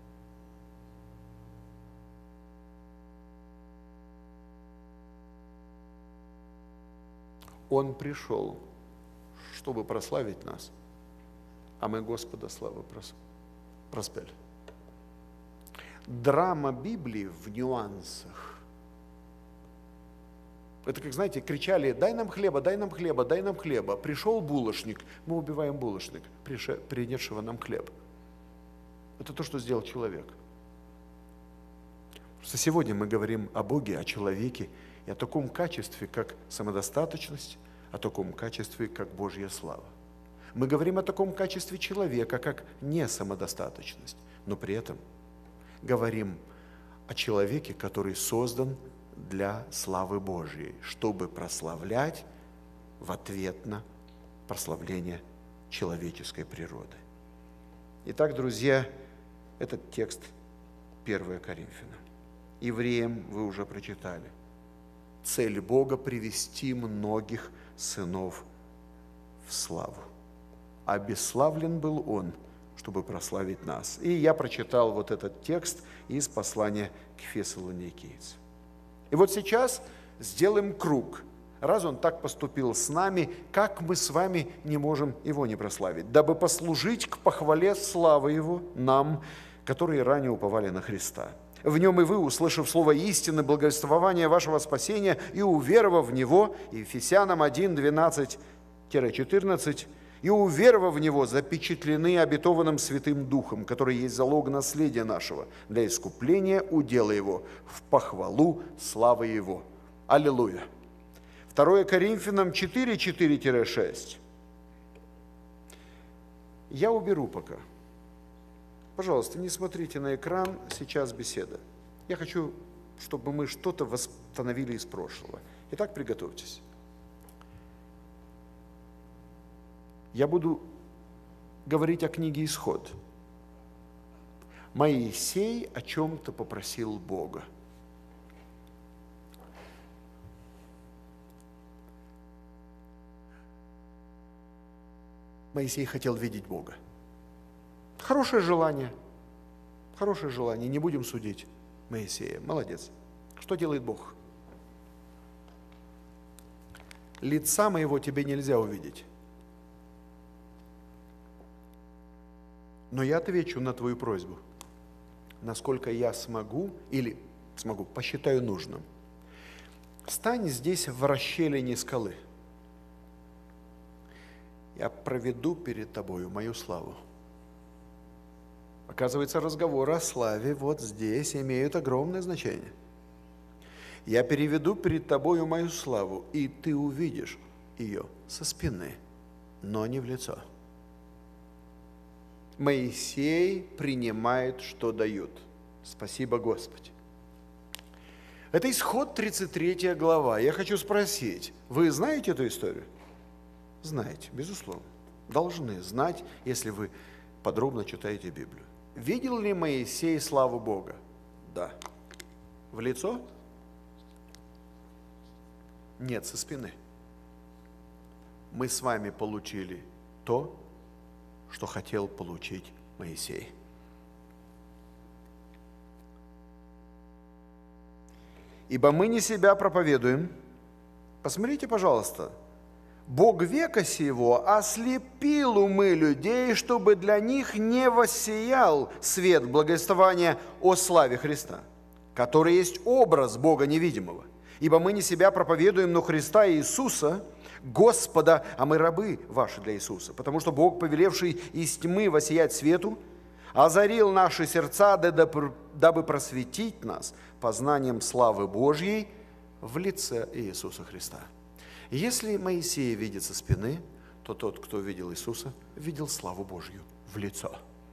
Он пришел, чтобы прославить нас, а мы Господа славы проспели. Драма Библии в нюансах. Это как, знаете, кричали: дай нам хлеба, дай нам хлеба, дай нам хлеба. Пришел булочник, мы убиваем булочник, принесшего нам хлеб. Это то, что сделал человек. Просто сегодня мы говорим о Боге, о человеке и о таком качестве, как самодостаточность, о таком качестве, как Божья слава. Мы говорим о таком качестве человека, как несамодостаточность, но при этом говорим о человеке, который создан для славы Божьей, чтобы прославлять в ответ на прославление человеческой природы. Итак, друзья, этот текст 1 Коринфянам. Евреям вы уже прочитали. Цель Бога – привести многих сынов в славу. А бесславлен был Он, чтобы прославить нас. И я прочитал вот этот текст из послания к Фессалоникийцам. И вот сейчас сделаем круг. Раз Он так поступил с нами, как мы с вами не можем Его не прославить? Дабы послужить к похвале славы Его нам, которые ранее уповали на Христа. В Нем и вы, услышав слово истины, благовествования вашего спасения и уверовав в Него, Ефесянам 1:12-14, и уверовав в Него, запечатлены обетованным Святым Духом, который есть залог наследия нашего, для искупления удела Его, в похвалу славы Его. Аллилуйя! 2 Коринфянам 4:4-6. Я уберу пока. Пожалуйста, не смотрите на экран, сейчас беседа. Я хочу, чтобы мы что-то восстановили из прошлого. Итак, приготовьтесь. Я буду говорить о книге «Исход». Моисей о чем-то попросил Бога. Моисей хотел видеть Бога. Хорошее желание, не будем судить Моисея. Молодец. Что делает Бог? Лица моего тебе нельзя увидеть. Но я отвечу на твою просьбу, насколько я смогу, посчитаю нужным. Стань здесь в расщелине скалы. Я проведу перед тобою мою славу. Оказывается, разговоры о славе вот здесь имеют огромное значение. Я переведу перед тобою мою славу, и ты увидишь ее со спины, но не в лицо. Моисей принимает, что дают. Спасибо, Господи. Это Исход 33 глава. Я хочу спросить, вы знаете эту историю? Знаете, безусловно. Должны знать, если вы подробно читаете Библию. Видел ли Моисей славу Бога? Да. В лицо? Нет, со спины. Мы с вами получили то, что хотел получить Моисей. Ибо мы не себя проповедуем. Посмотрите, пожалуйста. Бог века сего ослепил умы людей, чтобы для них не воссиял свет благовествования о славе Христа, который есть образ Бога невидимого. Ибо мы не себя проповедуем, но Христа Иисуса, Господа, а мы рабы ваши для Иисуса. Потому что Бог, повелевший из тьмы воссиять свету, озарил наши сердца, дабы просветить нас познанием славы Божьей в лице Иисуса Христа. Если Моисей видит со спины, то тот, кто видел Иисуса, видел славу Божью в лицо.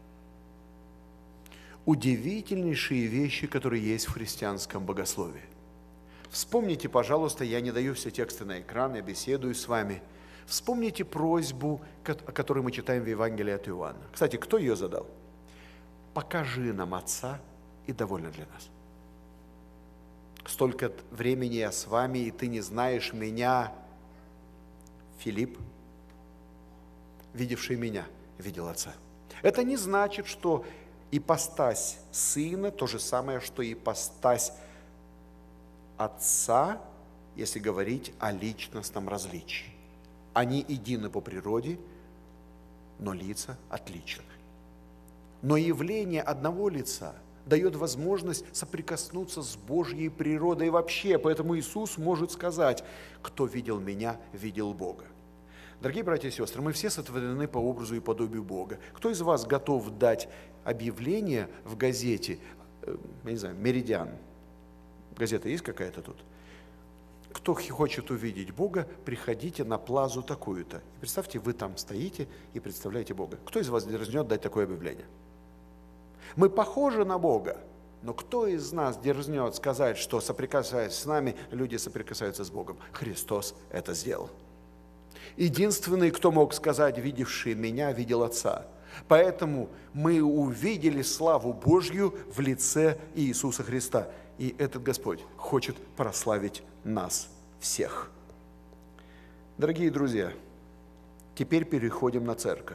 Удивительнейшие вещи, которые есть в христианском богословии. Вспомните, пожалуйста, я не даю все тексты на экран, я беседую с вами. Вспомните просьбу, о которой мы читаем в Евангелии от Иоанна. Кстати, кто ее задал? Покажи нам Отца, и довольно для нас. Столько времени я с вами, и ты не знаешь меня. Филипп, видевший меня, видел Отца. Это не значит, что ипостась Сына то же самое, что ипостась Отца, если говорить о личностном различии. Они едины по природе, но лица отличны. Но явление одного лица дает возможность соприкоснуться с Божьей природой вообще. Поэтому Иисус может сказать: кто видел меня, видел Бога. Дорогие братья и сестры, мы все сотворены по образу и подобию Бога. Кто из вас готов дать объявление в газете, я не знаю, «Меридиан»? Газета есть какая-то тут? Кто хочет увидеть Бога, приходите на плазу такую-то. И представьте, вы там стоите и представляете Бога. Кто из вас дерзнет дать такое объявление? Мы похожи на Бога, но кто из нас дерзнет сказать, что, соприкасаясь с нами, люди соприкасаются с Богом? Христос это сделал. Единственный, кто мог сказать: видевший меня, видел Отца. Поэтому мы увидели славу Божью в лице Иисуса Христа. И этот Господь хочет прославить нас всех. Дорогие друзья, теперь переходим на церковь.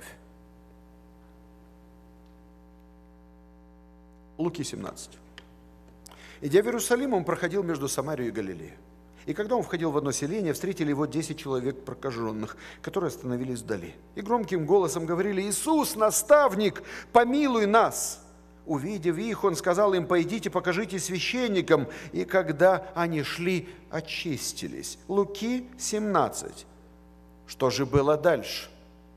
Луки 17. Идя в Иерусалим, он проходил между Самарией и Галилеей. И когда он входил в одно селение, встретили его 10 человек прокаженных, которые остановились вдали. И громким голосом говорили: «Иисус, наставник, помилуй нас!» Увидев их, он сказал им: «Пойдите, покажите священникам». И когда они шли, очистились. Луки 17. Что же было дальше?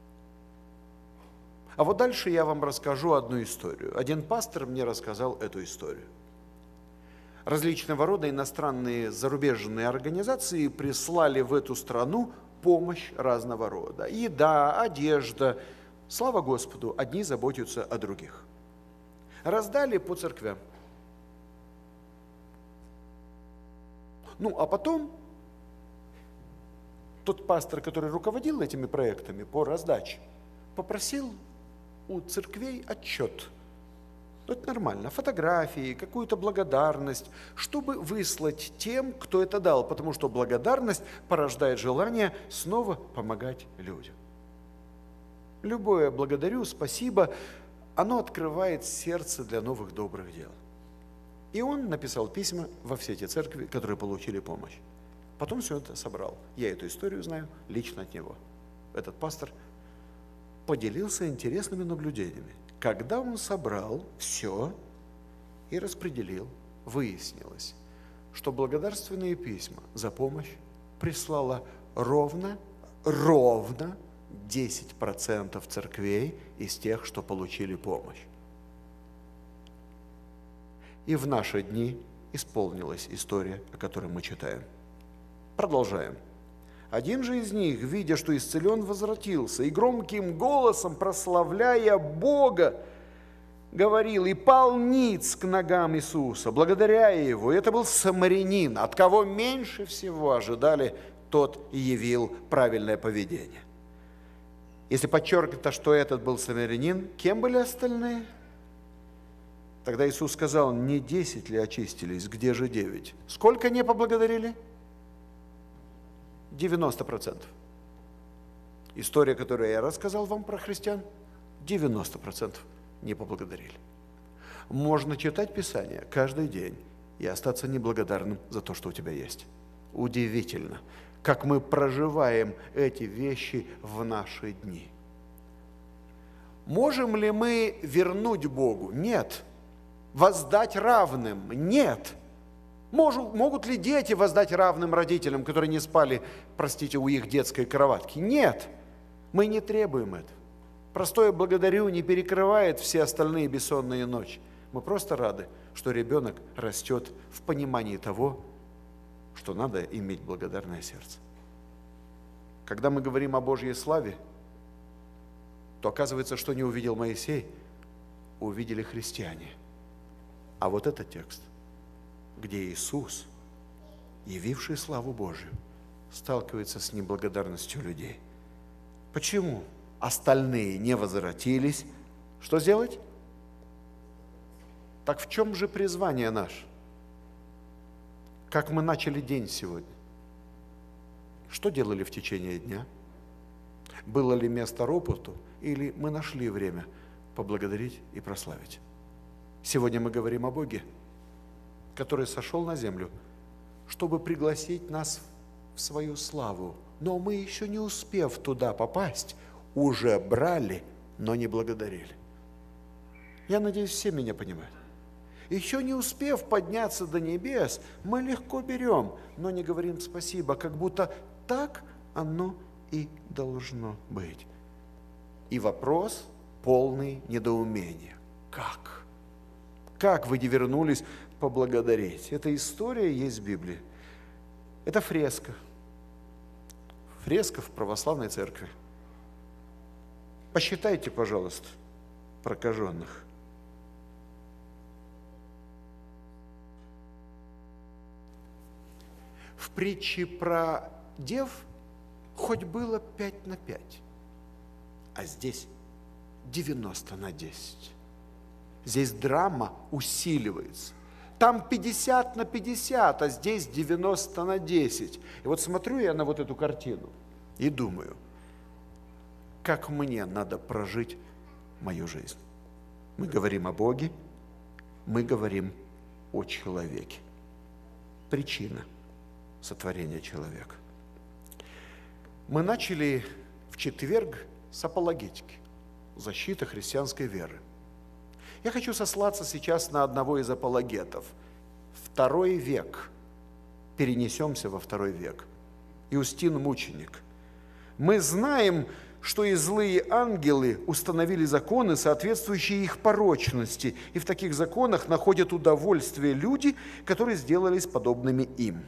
А вот дальше я вам расскажу одну историю. Один пастор мне рассказал эту историю. Различного рода иностранные зарубежные организации прислали в эту страну помощь разного рода. Еда, одежда. Слава Господу, одни заботятся о других. Раздали по церквям. А потом тот пастор, который руководил этими проектами по раздаче, попросил у церквей отчет. Это нормально. Фотографии, какую-то благодарность, чтобы выслать тем, кто это дал, потому что благодарность порождает желание снова помогать людям. Любое «благодарю», «спасибо», оно открывает сердце для новых добрых дел. И он написал письма во все те церкви, которые получили помощь. Потом все это собрал. Я эту историю знаю лично от него. Этот пастор поделился интересными наблюдениями. Когда он собрал все и распределил, выяснилось, что благодарственные письма за помощь прислало ровно 10% церквей из тех, что получили помощь. И в наши дни исполнилась история, о которой мы читаем. Продолжаем. Один же из них, видя, что исцелен, возвратился, и громким голосом, прославляя Бога, говорил, и пал ниц к ногам Иисуса, благодаря Его. И это был самарянин, от кого меньше всего ожидали, тот и явил правильное поведение. Если подчеркнуто, что этот был самарянин, кем были остальные? Тогда Иисус сказал, не 10 ли очистились, где же 9? Сколько не поблагодарили? 90%. История, которую я рассказал вам про христиан, 90% не поблагодарили. Можно читать Писание каждый день и остаться неблагодарным за то, что у тебя есть. Удивительно, как мы проживаем эти вещи в наши дни. Можем ли мы вернуть Богу? Нет. Воздать равным? Нет. Могут ли дети воздать равным родителям, которые не спали, простите, у их детской кроватки? Нет. Мы не требуем этого. Простое «благодарю» не перекрывает все остальные бессонные ночи. Мы просто рады, что ребенок растет в понимании того, что надо иметь благодарное сердце. Когда мы говорим о Божьей славе, то оказывается, что не увидел Моисей, увидели христиане. А вот этот текст, где Иисус, явивший славу Божию, сталкивается с неблагодарностью людей. Почему остальные не возвратились? Что сделать? Так в чем же призвание наше? Как мы начали день сегодня? Что делали в течение дня? Было ли место ропоту, или мы нашли время поблагодарить и прославить? Сегодня мы говорим о Боге, который сошел на землю, чтобы пригласить нас в свою славу. Но мы, еще не успев туда попасть, уже брали, но не благодарили. Я надеюсь, все меня понимают. Еще не успев подняться до небес, мы легко берем, но не говорим спасибо, как будто так оно и должно быть. И вопрос полный недоумения. Как? Как вы не вернулись поблагодарить? Эта история есть в Библии. Это фреска. Фреска в православной церкви. Посчитайте, пожалуйста, прокаженных. В притче про дев хоть было 5/5, а здесь 90/10. Здесь драма усиливается. Там 50/50, а здесь 90/10. И вот смотрю я на вот эту картину и думаю, как мне надо прожить мою жизнь. Мы говорим о Боге, мы говорим о человеке. Причина сотворения человека. Мы начали в четверг с апологетики, защиты христианской веры. Я хочу сослаться сейчас на одного из апологетов. 2 век. Перенесемся во 2 век. Иустин Мученик. Мы знаем, что и злые ангелы установили законы, соответствующие их порочности, и в таких законах находят удовольствие люди, которые сделались подобными им.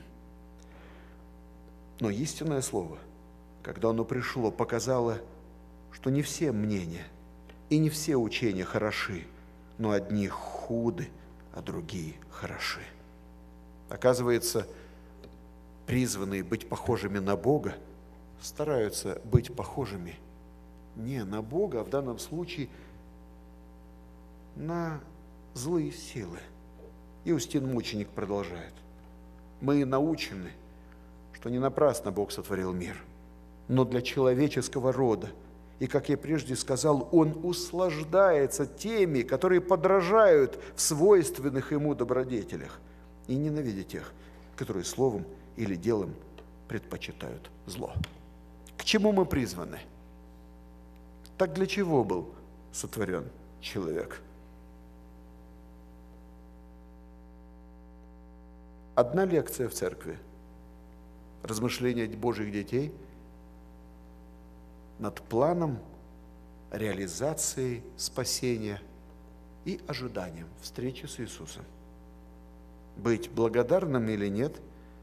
Но истинное слово, когда оно пришло, показало, что не все мнения и не все учения хороши, но одни худы, а другие хороши. Оказывается, призванные быть похожими на Бога стараются быть похожими не на Бога, а в данном случае на злые силы. Иустин Мученик продолжает. Мы научены, что не напрасно Бог сотворил мир, но для человеческого рода. И, как я прежде сказал, Он услаждается теми, которые подражают в свойственных Ему добродетелях, и ненавидит тех, которые словом или делом предпочитают зло. К чему мы призваны? Так для чего был сотворен человек? Одна лекция в церкви. Размышления Божьих детей над планом реализации спасения и ожиданием встречи с Иисусом. Быть благодарным или нет,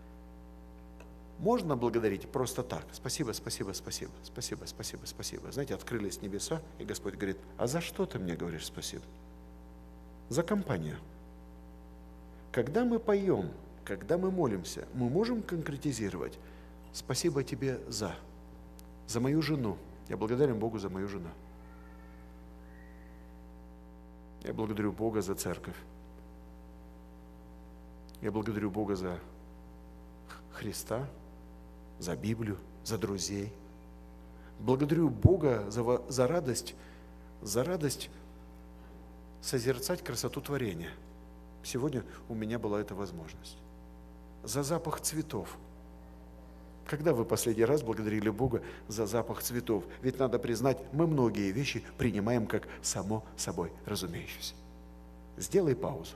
можно благодарить просто так. Спасибо, спасибо, спасибо, спасибо, спасибо, спасибо. Знаете, открылись небеса, и Господь говорит, а за что ты мне говоришь спасибо? За компанию. Когда мы поем, когда мы молимся, мы можем конкретизировать. Спасибо тебе за мою жену. Я благодарен Богу за мою жену. Я благодарю Бога за церковь. Я благодарю Бога за Христа, за Библию, за друзей. Благодарю Бога за радость созерцать красоту творения. Сегодня у меня была эта возможность. За запах цветов. Когда вы последний раз благодарили Бога за запах цветов? Ведь надо признать, мы многие вещи принимаем как само собой разумеющееся. Сделай паузу.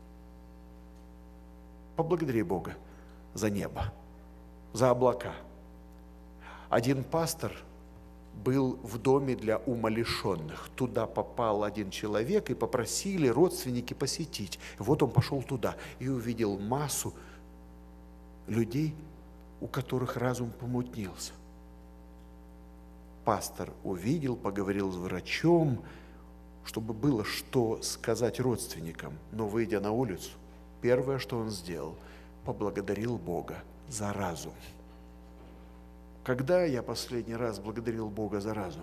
Поблагодари Бога за небо, за облака. Один пастор был в доме для умалишенных. Туда попал один человек, и попросили родственники посетить. Вот он пошел туда и увидел массу людей, у которых разум помутнился. Пастор увидел, поговорил с врачом, чтобы было что сказать родственникам. Но, выйдя на улицу, первое, что он сделал, поблагодарил Бога за разум. Когда я последний раз благодарил Бога за разум?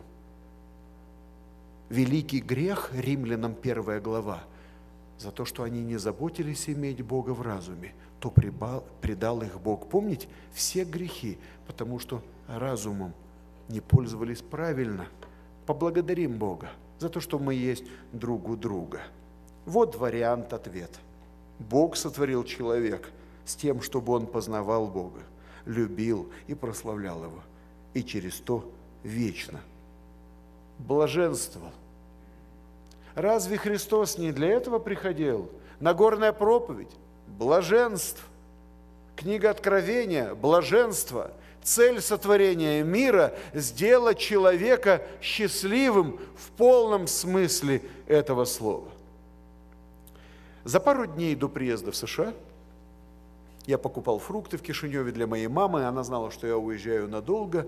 Великий грех, Римлянам 1 глава, за то, что они не заботились иметь Бога в разуме, то предал их Бог. Помните, все грехи, потому что разумом не пользовались правильно. Поблагодарим Бога за то, что мы есть друг у друга. Вот вариант ответа. Бог сотворил человека с тем, чтобы он познавал Бога, любил и прославлял Его, и через то вечно блаженствовал. Разве Христос не для этого приходил? Нагорная проповедь – блаженство. Книга Откровения – блаженство. Цель сотворения мира – сделать человека счастливым в полном смысле этого слова. За пару дней до приезда в США я покупал фрукты в Кишиневе для моей мамы. Она знала, что я уезжаю надолго.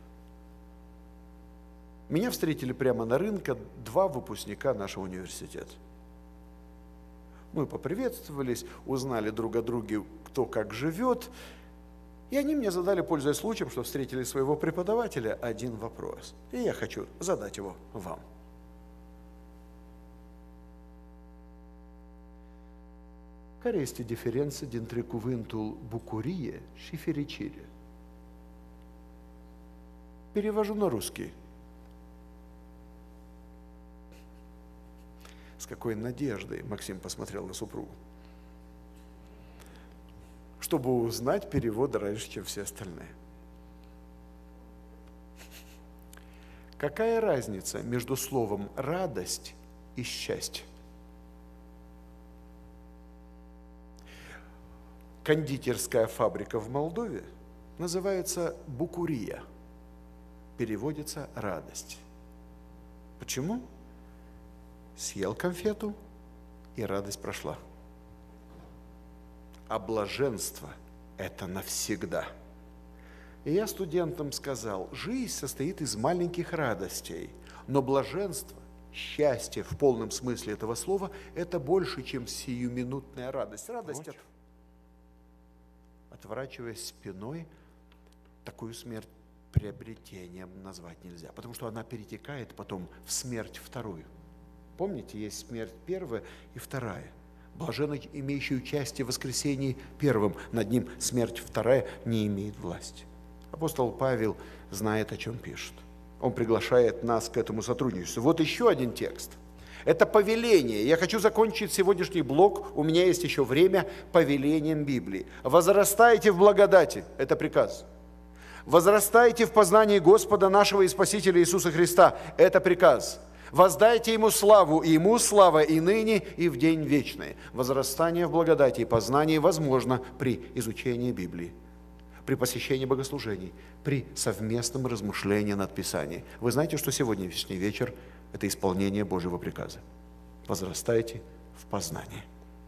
Меня встретили прямо на рынке 2 выпускника нашего университета. Мы поприветствовались, узнали друг о друге, кто как живет. И они мне задали, пользуясь случаем, что встретили своего преподавателя, один вопрос. И я хочу задать его вам. Care este diferența dintre cuvântul bucurie și fericire? Перевожу на русский. С какой надеждой Максим посмотрел на супругу, чтобы узнать перевод раньше, чем все остальные. Какая разница между словом «радость» и «счастье»? Кондитерская фабрика в Молдове называется «Букурия». Переводится «радость». Почему? Съел конфету, и радость прошла. А блаженство – это навсегда. И я студентам сказал, жизнь состоит из маленьких радостей, но блаженство, счастье в полном смысле этого слова – это больше, чем сиюминутная радость. Радость, отворачиваясь спиной, такую смерть приобретением назвать нельзя, потому что она перетекает потом в смерть вторую. Помните, есть смерть первая и вторая. Блаженный, имеющий участие в воскресении первым, над ним смерть вторая не имеет власти. Апостол Павел знает, о чем пишет. Он приглашает нас к этому сотрудничеству. Вот еще один текст. Это повеление. Я хочу закончить сегодняшний блок, у меня есть еще время, повелением Библии. Возрастайте в благодати, это приказ. Возрастайте в познании Господа нашего и Спасителя Иисуса Христа, это приказ. Воздайте Ему славу, и Ему слава и ныне, и в день вечный. Возрастание в благодати и познании возможно при изучении Библии, при посещении богослужений, при совместном размышлении над Писанием. Вы знаете, что сегодняшний вечер – это исполнение Божьего приказа. Возрастайте в познании.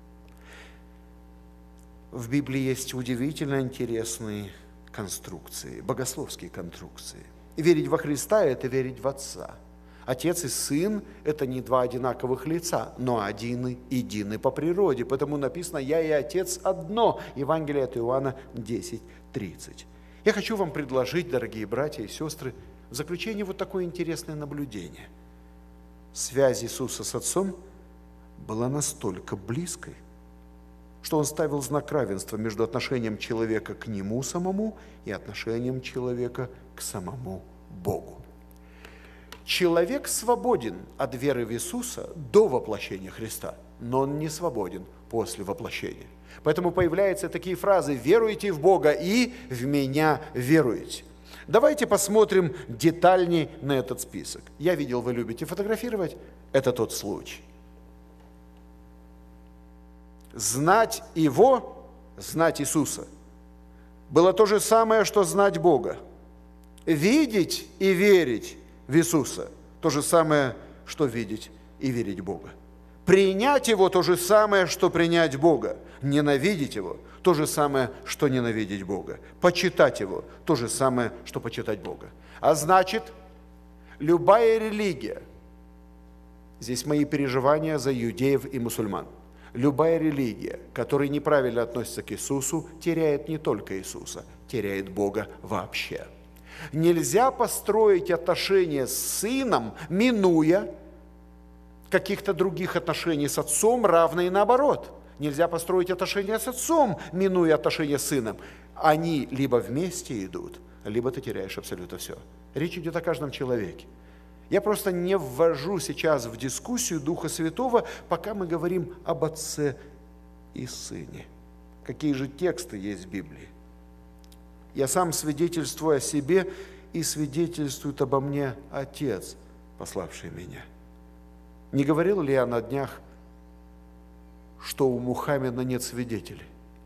В Библии есть удивительно интересные конструкции, богословские конструкции. Верить во Христа – это верить в Отца. Отец и Сын – это не два одинаковых лица, но один и единый по природе. Поэтому написано «Я и Отец одно». Евангелие от Иоанна 10:30. Я хочу вам предложить, дорогие братья и сестры, в заключение вот такое интересное наблюдение. Связь Иисуса с Отцом была настолько близкой, что Он ставил знак равенства между отношением человека к Нему самому и отношением человека к самому Богу. Человек свободен от веры в Иисуса до воплощения Христа, но он не свободен после воплощения. Поэтому появляются такие фразы «веруйте в Бога» и «в Меня веруете». Давайте посмотрим детальнее на этот список. Я видел, вы любите фотографировать. Это тот случай. Знать Его, знать Иисуса, было то же самое, что знать Бога. Видеть и верить в Иисуса – то же самое, что видеть и верить в Бога. Принять Его – то же самое, что принять Бога. Ненавидеть Его – то же самое, что ненавидеть Бога. Почитать Его – то же самое, что почитать Бога. А значит, любая религия, здесь мои переживания за иудеев и мусульман, любая религия, которая неправильно относится к Иисусу, теряет не только Иисуса, теряет Бога вообще. Нельзя построить отношения с Сыном, минуя каких-то других отношений с Отцом, равно и наоборот. Нельзя построить отношения с Отцом, минуя отношения с Сыном. Они либо вместе идут, либо ты теряешь абсолютно все. Речь идет о каждом человеке. Я просто не ввожу сейчас в дискуссию Духа Святого, пока мы говорим об Отце и Сыне. Какие же тексты есть в Библии? Я сам свидетельствую о себе, и свидетельствует обо мне Отец, пославший меня. Не говорил ли я на днях, что у Мухаммеда нет свидетелей?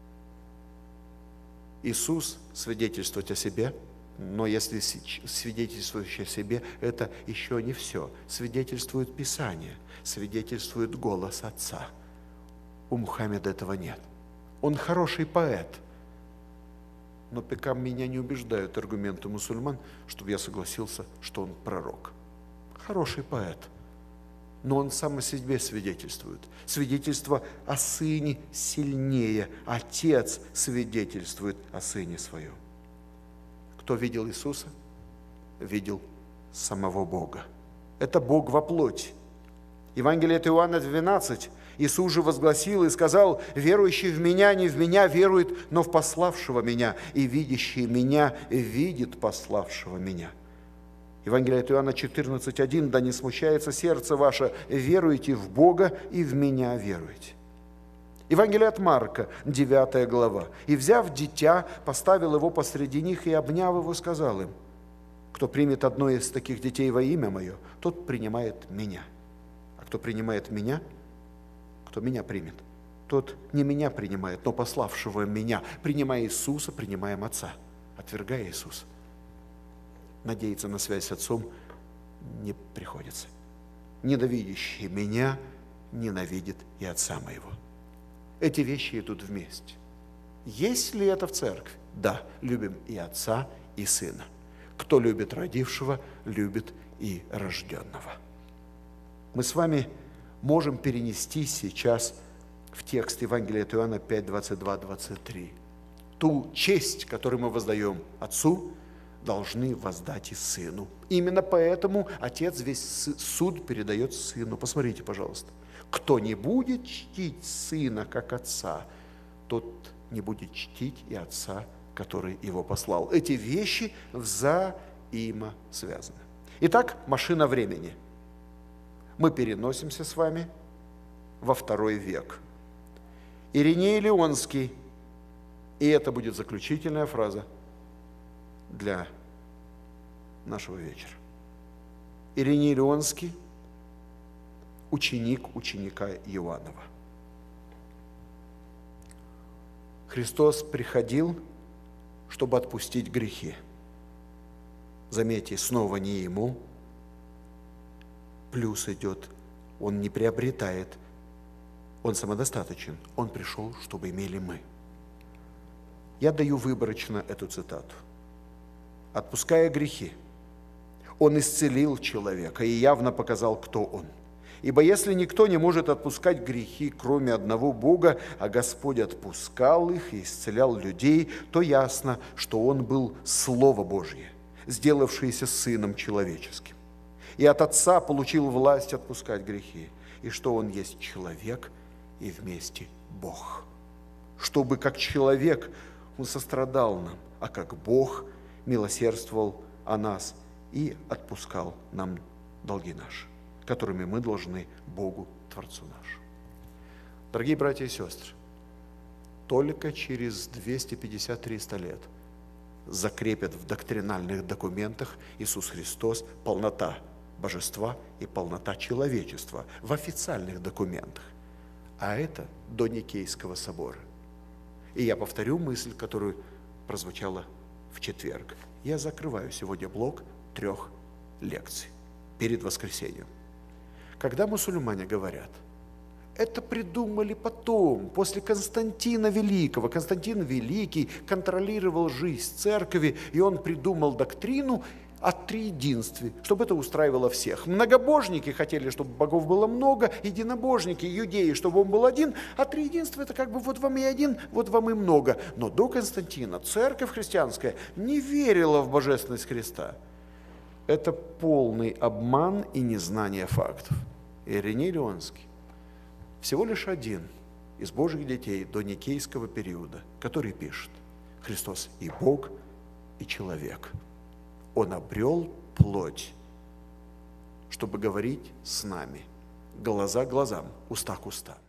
Иисус свидетельствует о себе, но если свидетельствующий о себе, это еще не все. Свидетельствует Писание, свидетельствует голос Отца. У Мухаммеда этого нет. Он хороший поэт, но пока меня не убеждают аргументы мусульман, чтобы я согласился, что он пророк. Хороший поэт, но он сам о себе свидетельствует. Свидетельство о Сыне сильнее. Отец свидетельствует о Сыне Своем. Кто видел Иисуса, видел самого Бога. Это Бог во плоти. Евангелие от Иоанна 12. Иисус же возгласил и сказал: «Верующий в Меня не в Меня верует, но в пославшего Меня, и видящий Меня видит пославшего Меня». Евангелие от Иоанна 14:1. «Да не смущается сердце ваше, веруйте в Бога и в Меня веруйте». Евангелие от Марка, 9 глава. «И, взяв дитя, поставил его посреди них и, обняв его, сказал им: кто примет одно из таких детей во имя Мое, тот принимает Меня. А кто принимает Меня, кто Меня примет, тот не Меня принимает, но пославшего Меня. Принимая Иисуса, принимаем Отца. Отвергая Иисуса, надеяться на связь с Отцом не приходится. Ненавидящий Меня ненавидит и Отца Моего». Эти вещи идут вместе. Есть ли это в церкви? Да, любим и Отца, и Сына. Кто любит родившего, любит и рожденного. Мы с вами можем перенести сейчас в текст Евангелия от Иоанна 5:22-23. Ту честь, которую мы воздаем Отцу, должны воздать и сыну. Именно поэтому отец весь суд передает сыну. Посмотрите, пожалуйста. Кто не будет чтить сына, как отца, тот не будет чтить и отца, который его послал. Эти вещи взаимосвязаны. Итак, машина времени. Мы переносимся с вами во II век. Ириней Леонский, и это будет заключительная фраза для нашего вечера. Ириней Леонский, ученик ученика Иоаннова. Христос приходил, чтобы отпустить грехи. Заметьте, снова не ему. Плюс идет, он не приобретает, он самодостаточен. Он пришел, чтобы имели мы. Я даю выборочно эту цитату. Отпуская грехи, он исцелил человека и явно показал, кто он. Ибо если никто не может отпускать грехи, кроме одного Бога, а Господь отпускал их и исцелял людей, то ясно, что Он был Слово Божье, сделавшееся Сыном человеческим. И от Отца получил власть отпускать грехи, и что Он есть человек и вместе Бог. Чтобы как человек Он сострадал нам, а как Бог милосердствовал о нас и отпускал нам долги наши, которыми мы должны Богу, Творцу нашему. Дорогие братья и сестры, только через 250-300 лет закрепят в доктринальных документах Иисус Христос полнота божества и полнота человечества в официальных документах. А это до Никейского собора. И я повторю мысль, которую прозвучала в четверг. Я закрываю сегодня блок 3 лекций перед воскресеньем. Когда мусульмане говорят, это придумали потом, после Константина Великого. Константин Великий контролировал жизнь церкви, и он придумал доктрину о триединстве, чтобы это устраивало всех. Многобожники хотели, чтобы богов было много, единобожники, иудеи, чтобы он был один, а триединство это как бы вот вам и один, вот вам и много. Но до Константина церковь христианская не верила в божественность Христа. Это полный обман и незнание фактов. Ириней Леонский всего лишь один из Божьих детей до Никейского периода, который пишет: Христос и Бог, и человек. Он обрел плоть, чтобы говорить с нами, глаза к глазам, уста к устам.